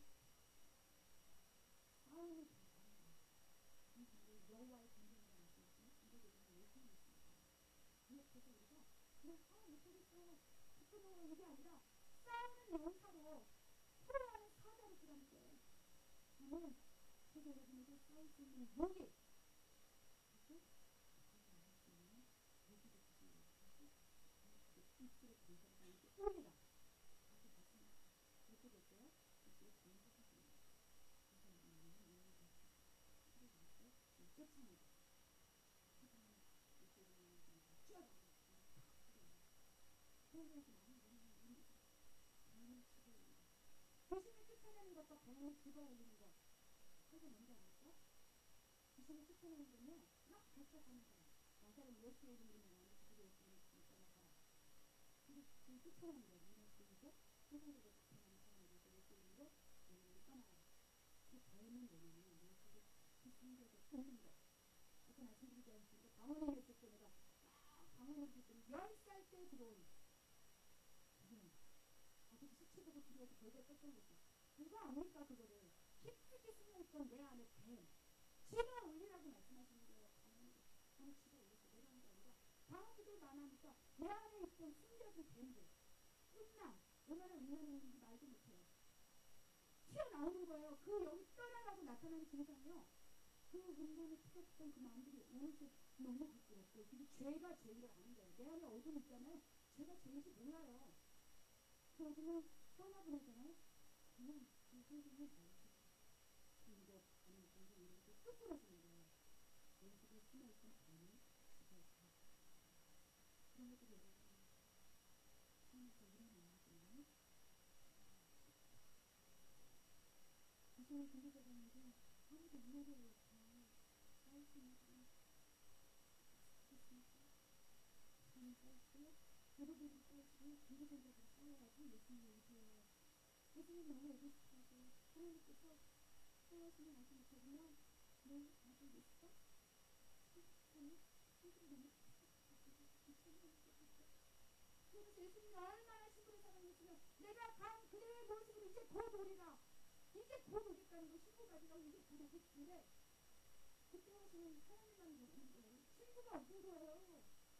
S2: 싸움을 잘하는 거예요. 근데 여호와의 전쟁이라는 말씀이지만 이거보다는 예수님이 있습니다. 이 옆에서 우리가 그냥 못하겠어 부끄러워 이게 아니라 싸우는 용사로 포로하는 사자로 쓰라는 거예요. 저는 제가 여러분에게 싸울 수 있는 무기 그리고 그걸 나눌 수 있는 무기를 주신 거예요. 입술의 강사가 이렇게 올리라 다시 말씀하세요. 이렇게 볼게요. 입술의 강사가 됩니다. 그래서 뭐냐면 이렇게 쫓아내고 하지만 이쪽으로는 쥐어잡는 그러면서 나는 뭐냐면 뱀을 집어 올리는 귀신을 쫓아내는 것과 뱀을 집어 올리는 것 그게 뭔지 알았어? 귀신을 쫓아내는 거는요 막 발작하는 사람 나사렛 예수의 이름으로 나오는데 그들이 예수님을 떠나가라 그리고 귀신을 쫓아내는 거예요. 우리가 그래서 세상적으로 나타나는 사람들에서 예수의 이름으로 너희를 떠나가라 그 뱀은 뭐냐면 우리 속에 그 성격에 있는 거 아까 말씀드리지 않습니까? 방언을 했을 때 내가 막 방언을 했을 때 10살 때 들어온 그분 아주 수치보고 두려워서 벌벌 떴던 거죠. 누가 압니까 그거를 깊숙이 숨어있던 내 안에 뱀 집어 올리라고 말씀하시는 거예요. 방언으로 나는 집어 올렸어. 내가 한 게 아니라 방언들이 많으니까 내 안에 있던 숨겨진 뱀들 음란 얼마나 음란이 있는지 말도 못해요. 튀어나오는 거예요. 그 여기 떠나라고 나타나는 증상이요. 그 음란에 튀었던 그 마음들이 어느새 너무 부끄럽고 그게 죄가 죄인 걸 아는 거예요. 내 안에 어둠 있잖아요. 죄가 죄인지 몰라요. 그러고는 떠나보내잖아요. 그러면 그 성경이 뭐라고 중독 아니면 중독 이런 것도 뚝 끊어지는 거예요. 내 속에 숨어있던 뱀을 집어서 그런 것들이 여러분 하나님께 일어나야지만 귀신의 근본적인데 아무도 이해를 못해 싸울 수 있는 사람 있습니까? 저는 싸울수록 여러분도 싸우시고 근본적으로 싸워야지 예수님을 의지해요. 예수님 너무 에고스트하고 하나님께서 싸우시는 아직 못하지만 너 아들 있어? 아니 친구를 너무 그래서 예수님이 얼마나 신부를 사랑했으면 내가 간 그대의 모습으로 이제 곧 오리라 이제 곧 오겠다는 거 신부가 아니라 이제 곧 오겠는데 그때 하시는 하나님만 모르는 거예요. 신부가 없는 거예요.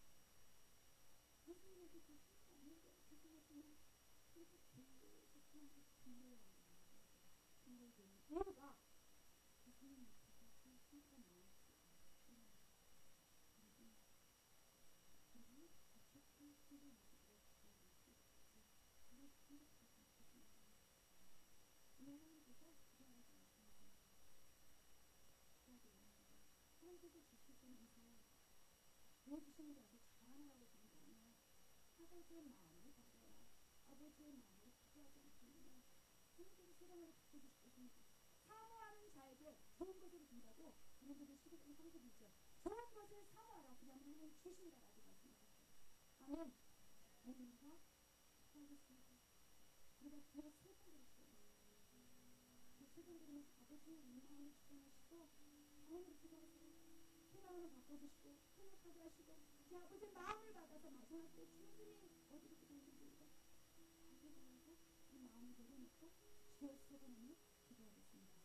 S2: 예수님에게 그 신부가 없는 거예요. 그때 하시는 그래서 계속 하나님께 분노해야 하는 거예요. 분노되는 이유가 예수님 밑에서 그 신부가 나오지 않았어요. 그리고 그리고 어떻게 신부의 모습으로 나오는지 바로 생각하지 못했습니다. 오늘 하나님께서 기도하라고 말씀하십니다. 기도하기 원합니다. 하나님께서 주실 때는 이상 왜 주시는 게 아주 잘하느라고 주는 게 아니에요. 아버지의 마음을 받아야 아버지의 마음을 기도하지 않겠느냐. 하나님께서 세상을 바꿔주시겠습니다. 사모하는 자에게 좋은 것을 준다고 여러분들 시대적인 상식이 있죠. 좋은 것을 사모하라. 그러면 하나님 주신다라고 말씀하셨어요. 아멘. 오늘과 기도하겠습니다. 우리가 기도 세 번 드렸어요. 최근에는 아버지 마음을 주관하시고 마음으로 기도하세요. 생각을 바꿔주시고 행복하게 하시고 제 아버지 마음을 받아서 마지막 때 주님이 어디로 기도하셨습니까? 거기 가서 이 마음을 내려놓고 주여 세 번을 기도하겠습니다.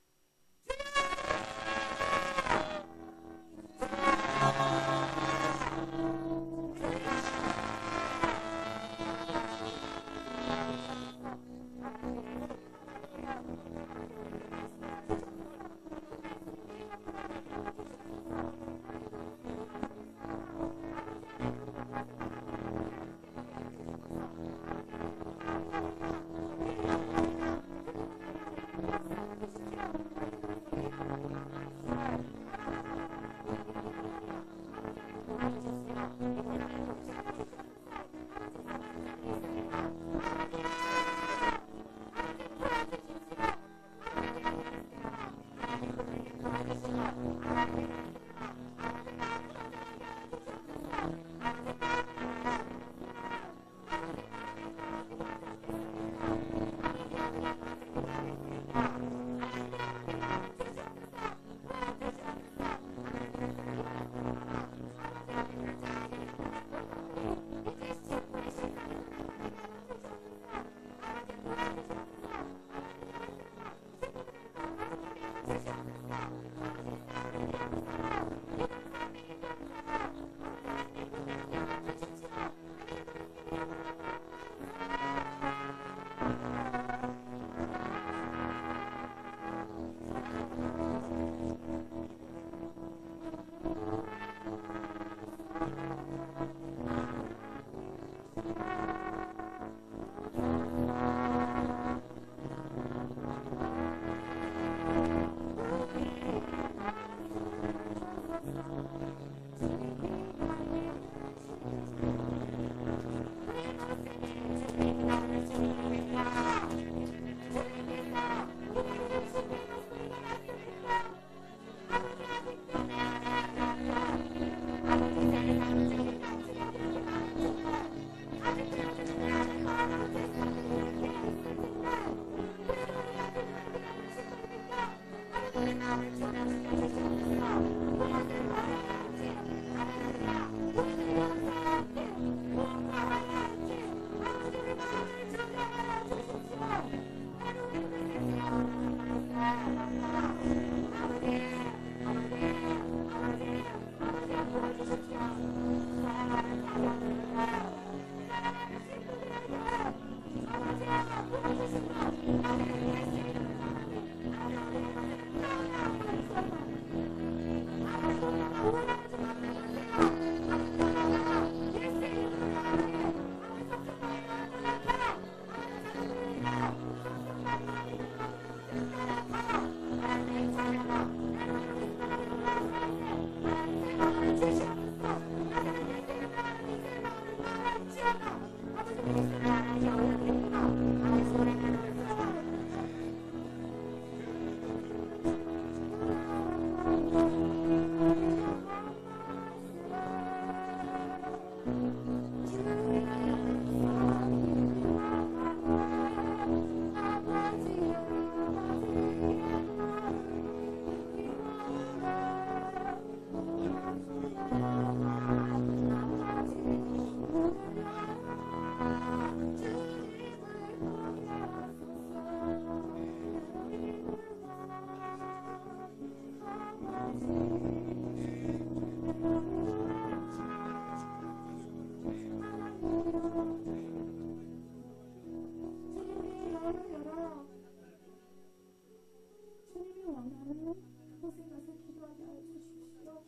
S2: 주님이 원하는 곳에 가서 기도하게 하여 주십시오.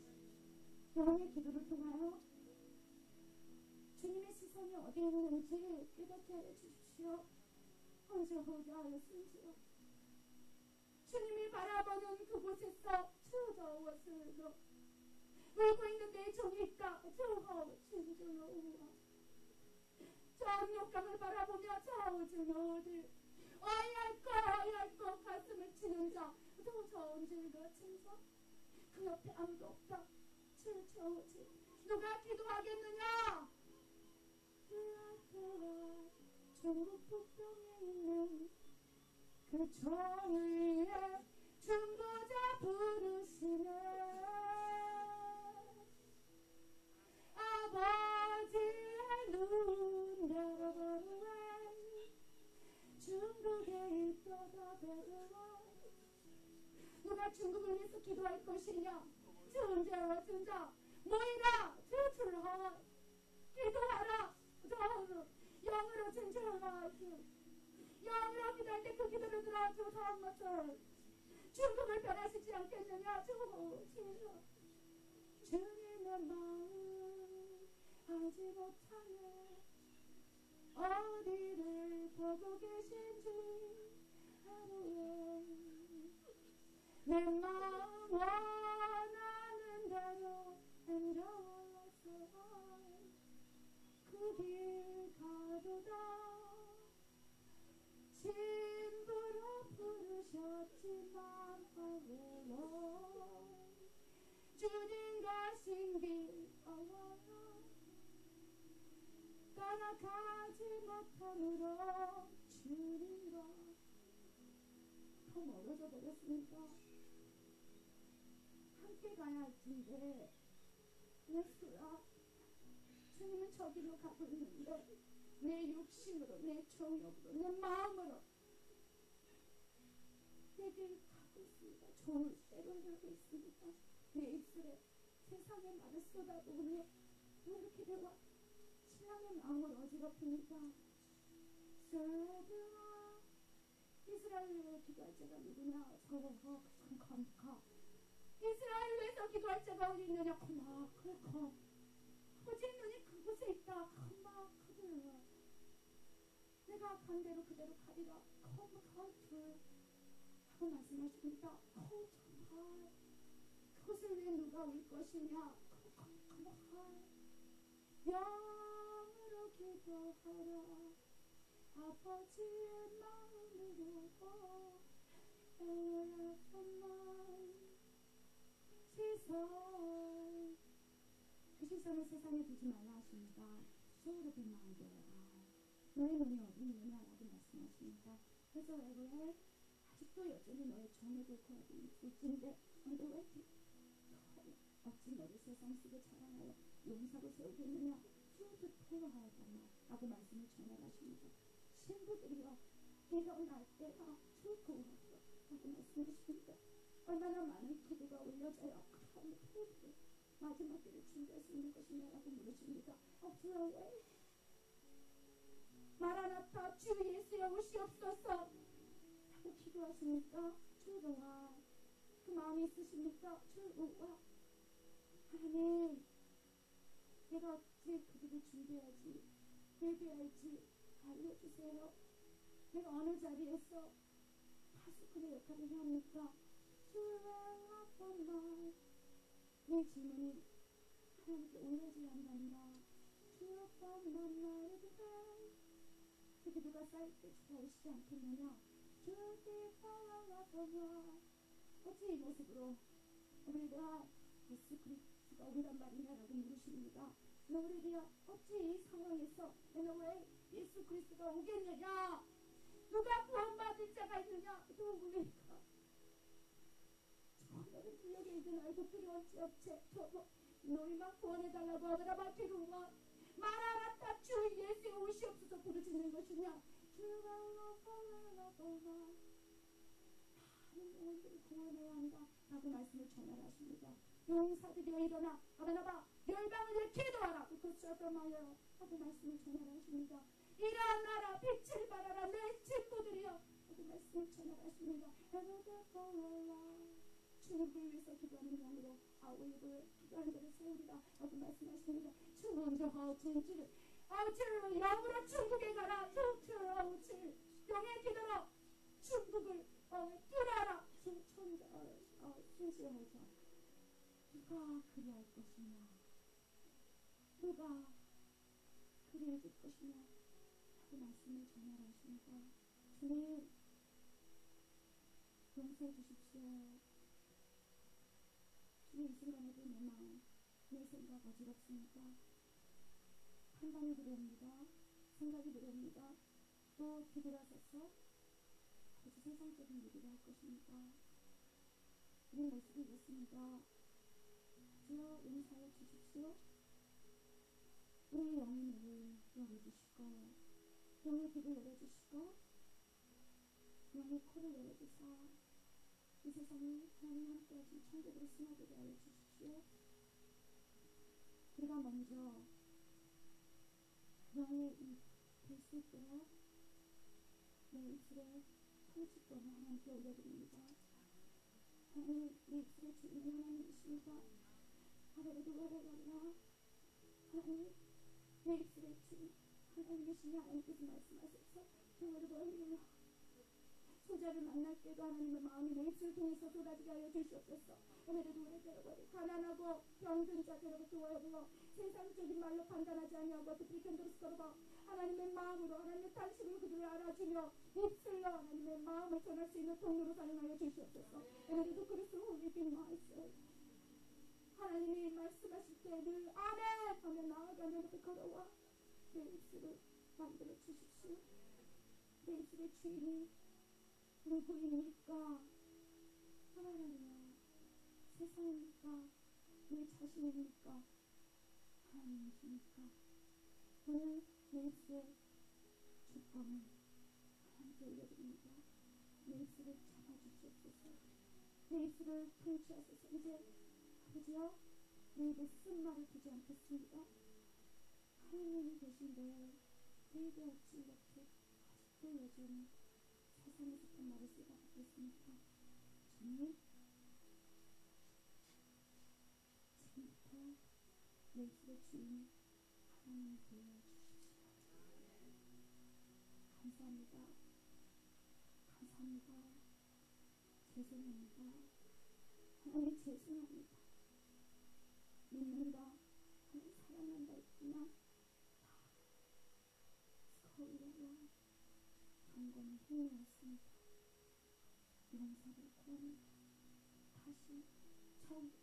S2: 여러분의 기도를 통하여 주님의 시선이 어디에 있는지 깨닫게 하여 주십시오. 언제 오게 하였은지요. 주님이 바라보는 그곳에서 추저워서도 울고 있는 내 종일까 저거 진주노우와 저 압록강을 바라보며 좌우주노우들 어이할까 가슴을 치는 자 도저온 줄 같은 자 그 옆에 아무도 없다. 추저오지 누가 기도하겠느냐. 그 앞에와 중국 북경에 있는 그 그 종위에 중보자 부르시네 아버지의 눈 열어보면 중국에 있도다 배우와 누가 중국을 위해서 기도할 것이냐 주은자와 준자 모이라 주출하 기도하라 영으로 진출하라 영으로 기도할 때 그 기도를 들어 주사한 것을 중국을 변화시키지 않겠느냐 주님의 마음 알지 못하네 어디를 보고 계신지 하루에 내 마음 원하는 대로 행동하소서 그 길 가도다 진부로 부르셨지만 어려워 주님과 신길 어워요 따라가지 못함으로 주님과 더 멀어져 버렸습니다. 함께 가야 할 텐데 예수야 주님은 저기로 가고 있는데 내 욕심으로 내 정욕으로 내 마음으로 내 길 가고 있습니다. 좋은 대로 하고 있습니다. 내 입술에 세상의 말을 쏟아부으며 왜 이렇게 내가 신랑의 마음을 어지럽힙니까? 서두아 이스라엘을 위해 기도할 자가 누구냐? 저거 이스라엘을 위해서 기도할 자가 어디 있느냐? 그마 오직 눈이 그곳에 있다. 그마 그들 내가 간 대로 그대로 가리라. 컴 하고 말씀하십니다. 정말 그것을 위해 누가 올 것이냐? 영으로 기도하라. 아버지의 마음으로 시선 그 시선을 세상에 두지 말라 하십니다. 소울을 빛나게 너의 눈이 어디 있느냐 라고 말씀하십니다. 그래서 왜 아직도 여전히 너의 정욕을 구하고 있을진데 근데 왜 어찌 너를 세상 속에 자랑하여 용사로 세우겠느냐 주도 토로하였다마 라고 말씀을 전해가십니다. 신부들이여 일어날 때나 주 구하라 라고 말씀하십니다. 얼마나 많은 기도가 올려져야 그런 토를 마지막 길을 준비할 수 있는 것이냐 라고 물으십니다. 주여 왜 마라나타 주 예수여 오시옵소서 라고 기도하십니까? 주로와 그 마음이 있으십니까? 주로와 하나님 내가 어찌 그 길을 준비해야지 예배할지 알려주세요. 내가 어느 자리에서 파수꾼의 역할을 해야 합니까? 주여 어떤 말 내 질문이 하나님께 올려져야 한답니다. 주여 어떤 말을 해 그 기도가 쌓일 때 주가 오시지 않겠느냐. 주여 기뻐하라 어찌 이 모습으로 우리가 예수 그리스도가 오란 말이냐라고 물으십니다. 우리가 어찌 이 상황에서 내가 왜 예수 그리스도가 오겠느냐. 누가 구원받을 자가 있느냐. 누구일까. 너를 구역에 있는 알고 두려운지 없지. 너희만 구원해달라고 하더라. 마태로만 말하라 주 예수의 오시옵소서 부르짖는 것이냐. 주가 많은 영혼들을 구원해야 한다 라고 말씀을 전하십니다. 용사들이여 일어나 아바나바 열방을 위해 기도하라. 그것이었더마요 하고 말씀을 전하십니다. 일어나라 빛을 발하라 내 친구들이여 하고 말씀을 전하십니다. 주님을 위해서 기도하는 영으로 아우입을 기도하는 자를 세우리라 하고 말씀하십니다. 주는 저하 진실 아우치를 영으로 중국에 가라. 아우치 영의 기도로 중국을 뚫어라. 순시하자 누가 그리할 것이냐. 누가 그리해줄 것이냐 하고 말씀을 전하십니다. 주님 용서해 주십시오. 주님 이 순간에도 내 마음 내 생각 어지럽습니다. 판단이 들어옵니다. 생각이 들어옵니다. 또 뒤돌아서서 아버지 세상적인 얘기를 할 것입니까? 우리 말씀 읽었습니다. 주여 용서하여 주십시오. 우리 영의 눈을 열어주시고 영의 귀를 열어주시고 영의 코를 열어주사 이 세상에 하나님 함께 하신 천국으로 승하되게 하여 주십시오. 우리가 먼저 영의 입 될 수 있도록 내 입술에 통치권을 하나님께 올려드립니다. 하나님 내 입술의 주인이 하나님이십니다. 하루에도 하루가 하나님 내 입술의 주인 하나님이시니 하나님께서 말씀하셔서 하루에도 하루가 소자를 만날 때도 하나님의 마음이 내 입술을 통해서 쏟아지게 하여 주시옵소서. 오늘도 우리 가난하고 병든 자들로부터 도와주고 세상적인 말로 판단하지 아니하고 특히 견도스러워 하나님의 마음으로 하나님의 탄식으로 그들을 알아주며 입술로 하나님의 마음을 전할 수 있는 통로로 사용하여 주시옵소서. 오늘도 그리스도 홀리빈 말씀 하나님이 말씀하실 때 늘 아멘 하며 나아가는 것을 걸어와 내 입술을 만들어 주십시오. 내 입술의 주인이 누구입니까? 하나님이요. 세상입니까? 내 자신입니까? 하나님이십니까? 오늘 내 입술의 주권을 하나님께 올려드립니다. 내 입술을 잡아주시옵소서. 내 입술을 통치하소서. 이제 아버지요 내 입에 쓴 말을 두지 않겠습니다. 하나님이 계신데 내 입에 어찌 이렇게 아직도 여전히 세상에 속한 말을 쓰다 받겠습니까? 주님 지금부터 내 입술의 주인 하나님 되어주십시오. 감사합니다. 감사합니다. 죄송합니다. 하나님 죄송합니다. 믿는다. 하나님 사랑한다 했구나. 서울에와 경건의 행위였습니다. 용서를 구합니다. 다시 처음부터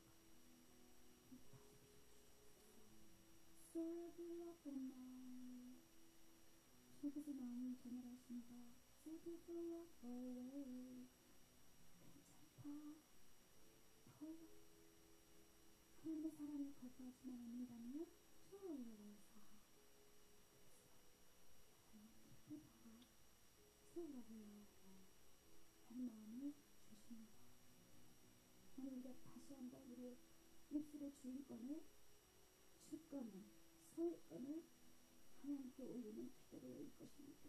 S2: Serve up the night. 주께서 마음을 전달하십니다. Serve up away. 괜찮다. 더 하나님의 사랑을 거부하지만 않는다면 주어서 기쁘다. 주어요. 하는 마음을 주십니다. 오늘 우리가 다시 한번 우리의 입술의 주인권을 주권을 소유권을 하나님께 올리는 기도를 올릴 것입니다.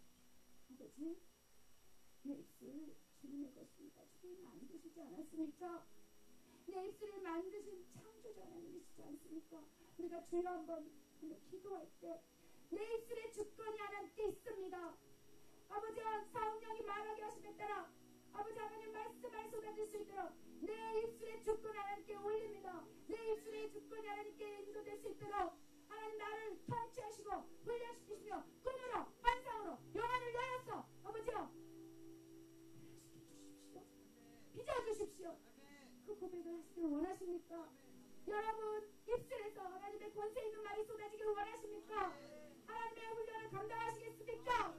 S2: 아버지 내 입술 주님의 것입니다. 주님 만드시지 않았습니까? 내 입술을 만드신 창조주 하나님이시지 않습니까? 우리가 주여 한번 기도할 때 내 입술의 주권이 하나님께 있습니다. 아버지와 성령이 말하게 하심에 따라 아버지 하나님 말씀을 쏟아질 수 있도록 내 입술의 주권 하나님께 올립니다. 내 입술의 주권이 하나님께 인도될 수 있도록 하나님 나를 통치하시고 훈련시키시며 꿈으로 환상으로 영안을 열어서 아버지여 훈련시켜주십시오. 빚어주십시오. 그 고백을 하시길 원하십니까? 여러분 입술에서 하나님의 권세 있는 말이 쏟아지기를 원하십니까? 하나님의 훈련을 감당하시겠습니까?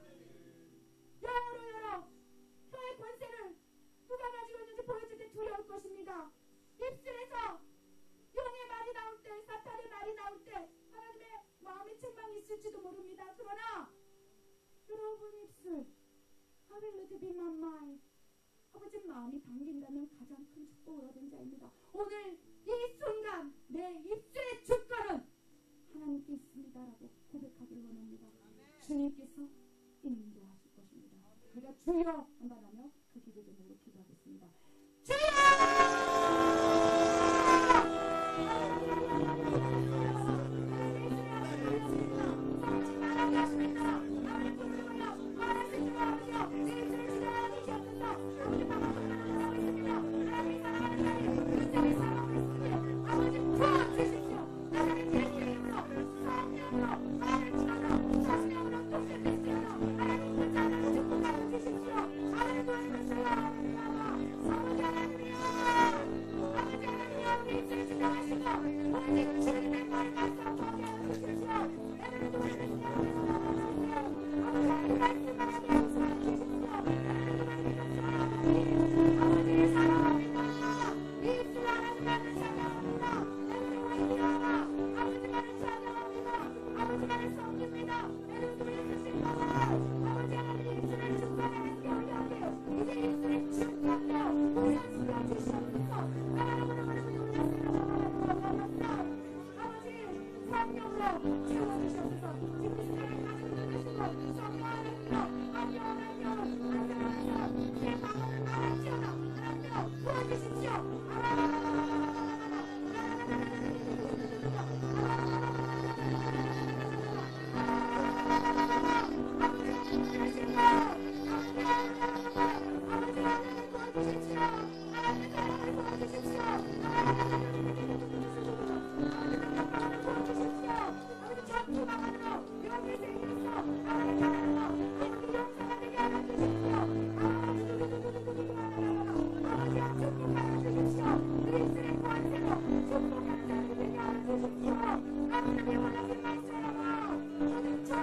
S2: 영으로 열어 혀의 권세를 누가 가지고 있는지 보여줄 때 두려울 것입니다. 입술에서 용의 말이 나올 때 사탄의 말이 나올 때 하나님의 마음의 책망이 있을지도 모릅니다. 그러나 여러분 입술 하벨르드 비만마이 아버지 마음이 담긴다면 가장 큰 축복을 얻은 자입니다. 오늘 이 순간 내 입술의 주권은 하나님께 있습니다라고 고백하기를 원합니다. 주님께서 인도하실 것입니다. 우리가 주여 한번 하며 그 기도 제목으로 기도하겠습니다. 주여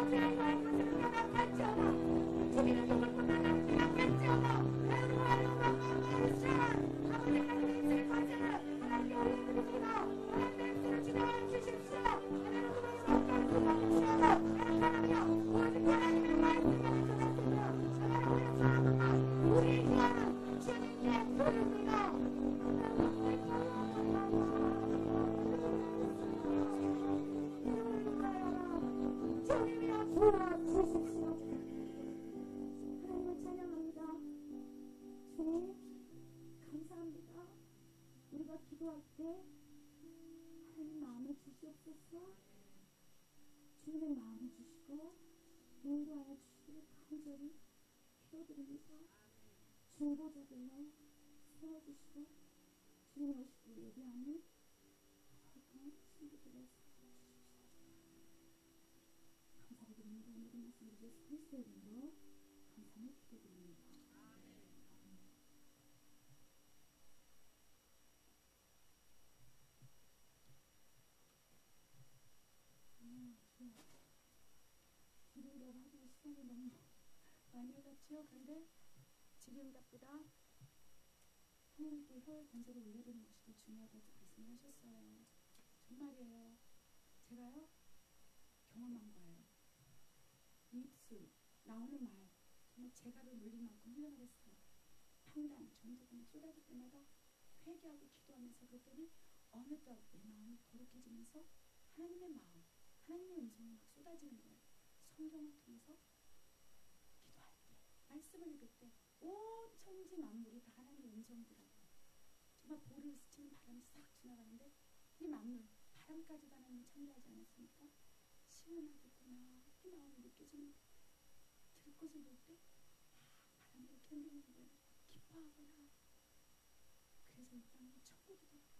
S2: 하나님을 찬양합니다. 주님, 감사합니다. 우리가 기도할 때 하나님 마음을 주시옵소서. 주님의 마음을 주시고 인도하여 주시기를 간절히 기도드립니다. 중보자들로 세워주시고 주님 오시기를 예비하는 거룩한 친구들을 세워주십시오. 감사드립니다. 모든 말씀 우리 예수 그리스도의 이름으로 감사를 기도드립니다. 기도라고 하기에 시간이 너무 많이 흘렀죠. 그런데 지금보다 하나님께 혈 단절을 올려드리는 것이 더 중요하다고 말씀을 하셨어요. 정말이에요. 제가요 경험한 거예요. 입술 나오는 말 정말 재갈을 물린 만큼 훈련을 했어요. 평단 전도가 쏟아질 때마다 회개하고 기도하면서 그랬더니 어느덧 내 마음이 거룩해지면서 하나님의 마음, 하나님의 음성이 막 쏟아지는 거예요. 성경을 통해서 기도할 때, 말씀을 읽을 때 온 천지 만물이 다 하나님의 음성이더라고요. 정말 볼을 스치는 바람이 싹 지나가는데 이 만물, 바람까지도 하나님을 창조하지 않았습니까? 시원하겠구나 이 마음이 느껴지는 거예요. 들꽃을 볼 때 바람이 이렇게 흔들리는 거예요. 기뻐하구나. 그래서 이 땅은 천국이더라고요.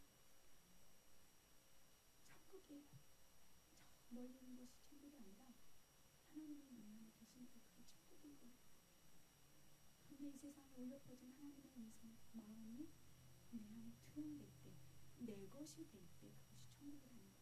S2: 천국이에요. 저 멀리 있는 것이 천국이 아니라 하나님이 내 안에 계시니까 그게 천국인 거예요. 그런데 이 세상에 울려 퍼진 하나님의 음성, 마음이 내 안에 투영될 때, 내 것이 될 때 그것이 천국이라는 거예요.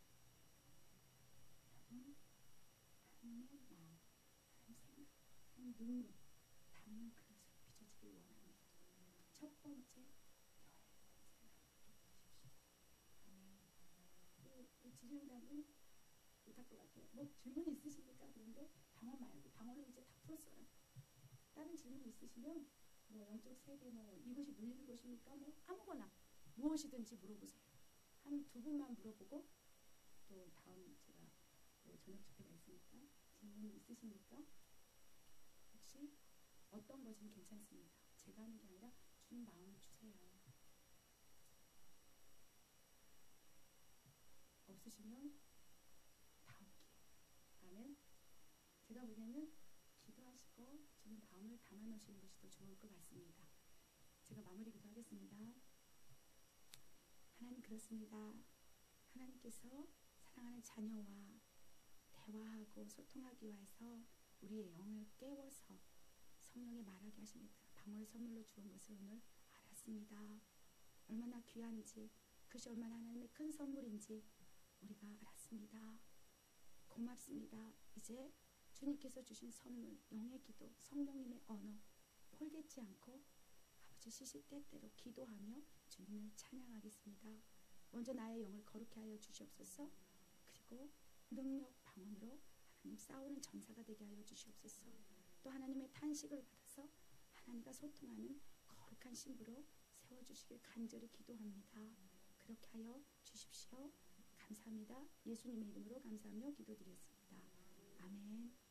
S2: 여러분, 하나님의 마음, 하나님 생각, 하나님 능력 담는 그릇으로 빚어지길 원합니다. 첫 번째, 혈의 생각을 가지십시오. 아멘. 지령답은 못할 것 같아요. 뭐 질문 있으십니까? 그런데 방언 말고 방언은 이제 다 풀었어요. 다른 질문 있으시면 뭐 영적 세계 뭐 이것이 눌리는 것입니까? 뭐 아무거나 무엇이든지 물어보세요. 한 두 분만 물어보고 또 다음 제가 또 저녁 집회가 있으니까 질문 있으십니까? 혹시 어떤 것이든 괜찮습니다. 제가 하는 게 아니라 주님 마음을 주세요. 없으시면 다음 기회. 아멘. 제가 보기에는 기도하시고 주님 마음을 담아 놓으시는 것이 더 좋을 것 같습니다. 제가 마무리 기도하겠습니다. 하나님 그렇습니다. 하나님께서 사랑하는 자녀와 대화하고 소통하기 위해서 우리의 영을 깨워서 성령에 말하게 하십니다. 방언을 선물로 주은 것을 오늘 알았습니다. 얼마나 귀한지 그것이 얼마나 하나님의 큰 선물인지 우리가 알았습니다. 고맙습니다. 이제 주님께서 주신 선물, 영의 기도, 성령님의 언어 폴겠지 않고 아버지 시시때때로 기도하며 주님을 찬양하겠습니다. 먼저 나의 영을 거룩히 하여 주시옵소서. 그리고 능력 방언으로 하나님 싸우는 전사가 되게 하여 주시옵소서. 또 하나님의 탄식을 받아서 하나님과 소통하는 거룩한 신부로 세워주시길 간절히 기도합니다. 그렇게 하여 주십시오. 감사합니다. 예수님의 이름으로 감사하며 기도드렸습니다. 아멘.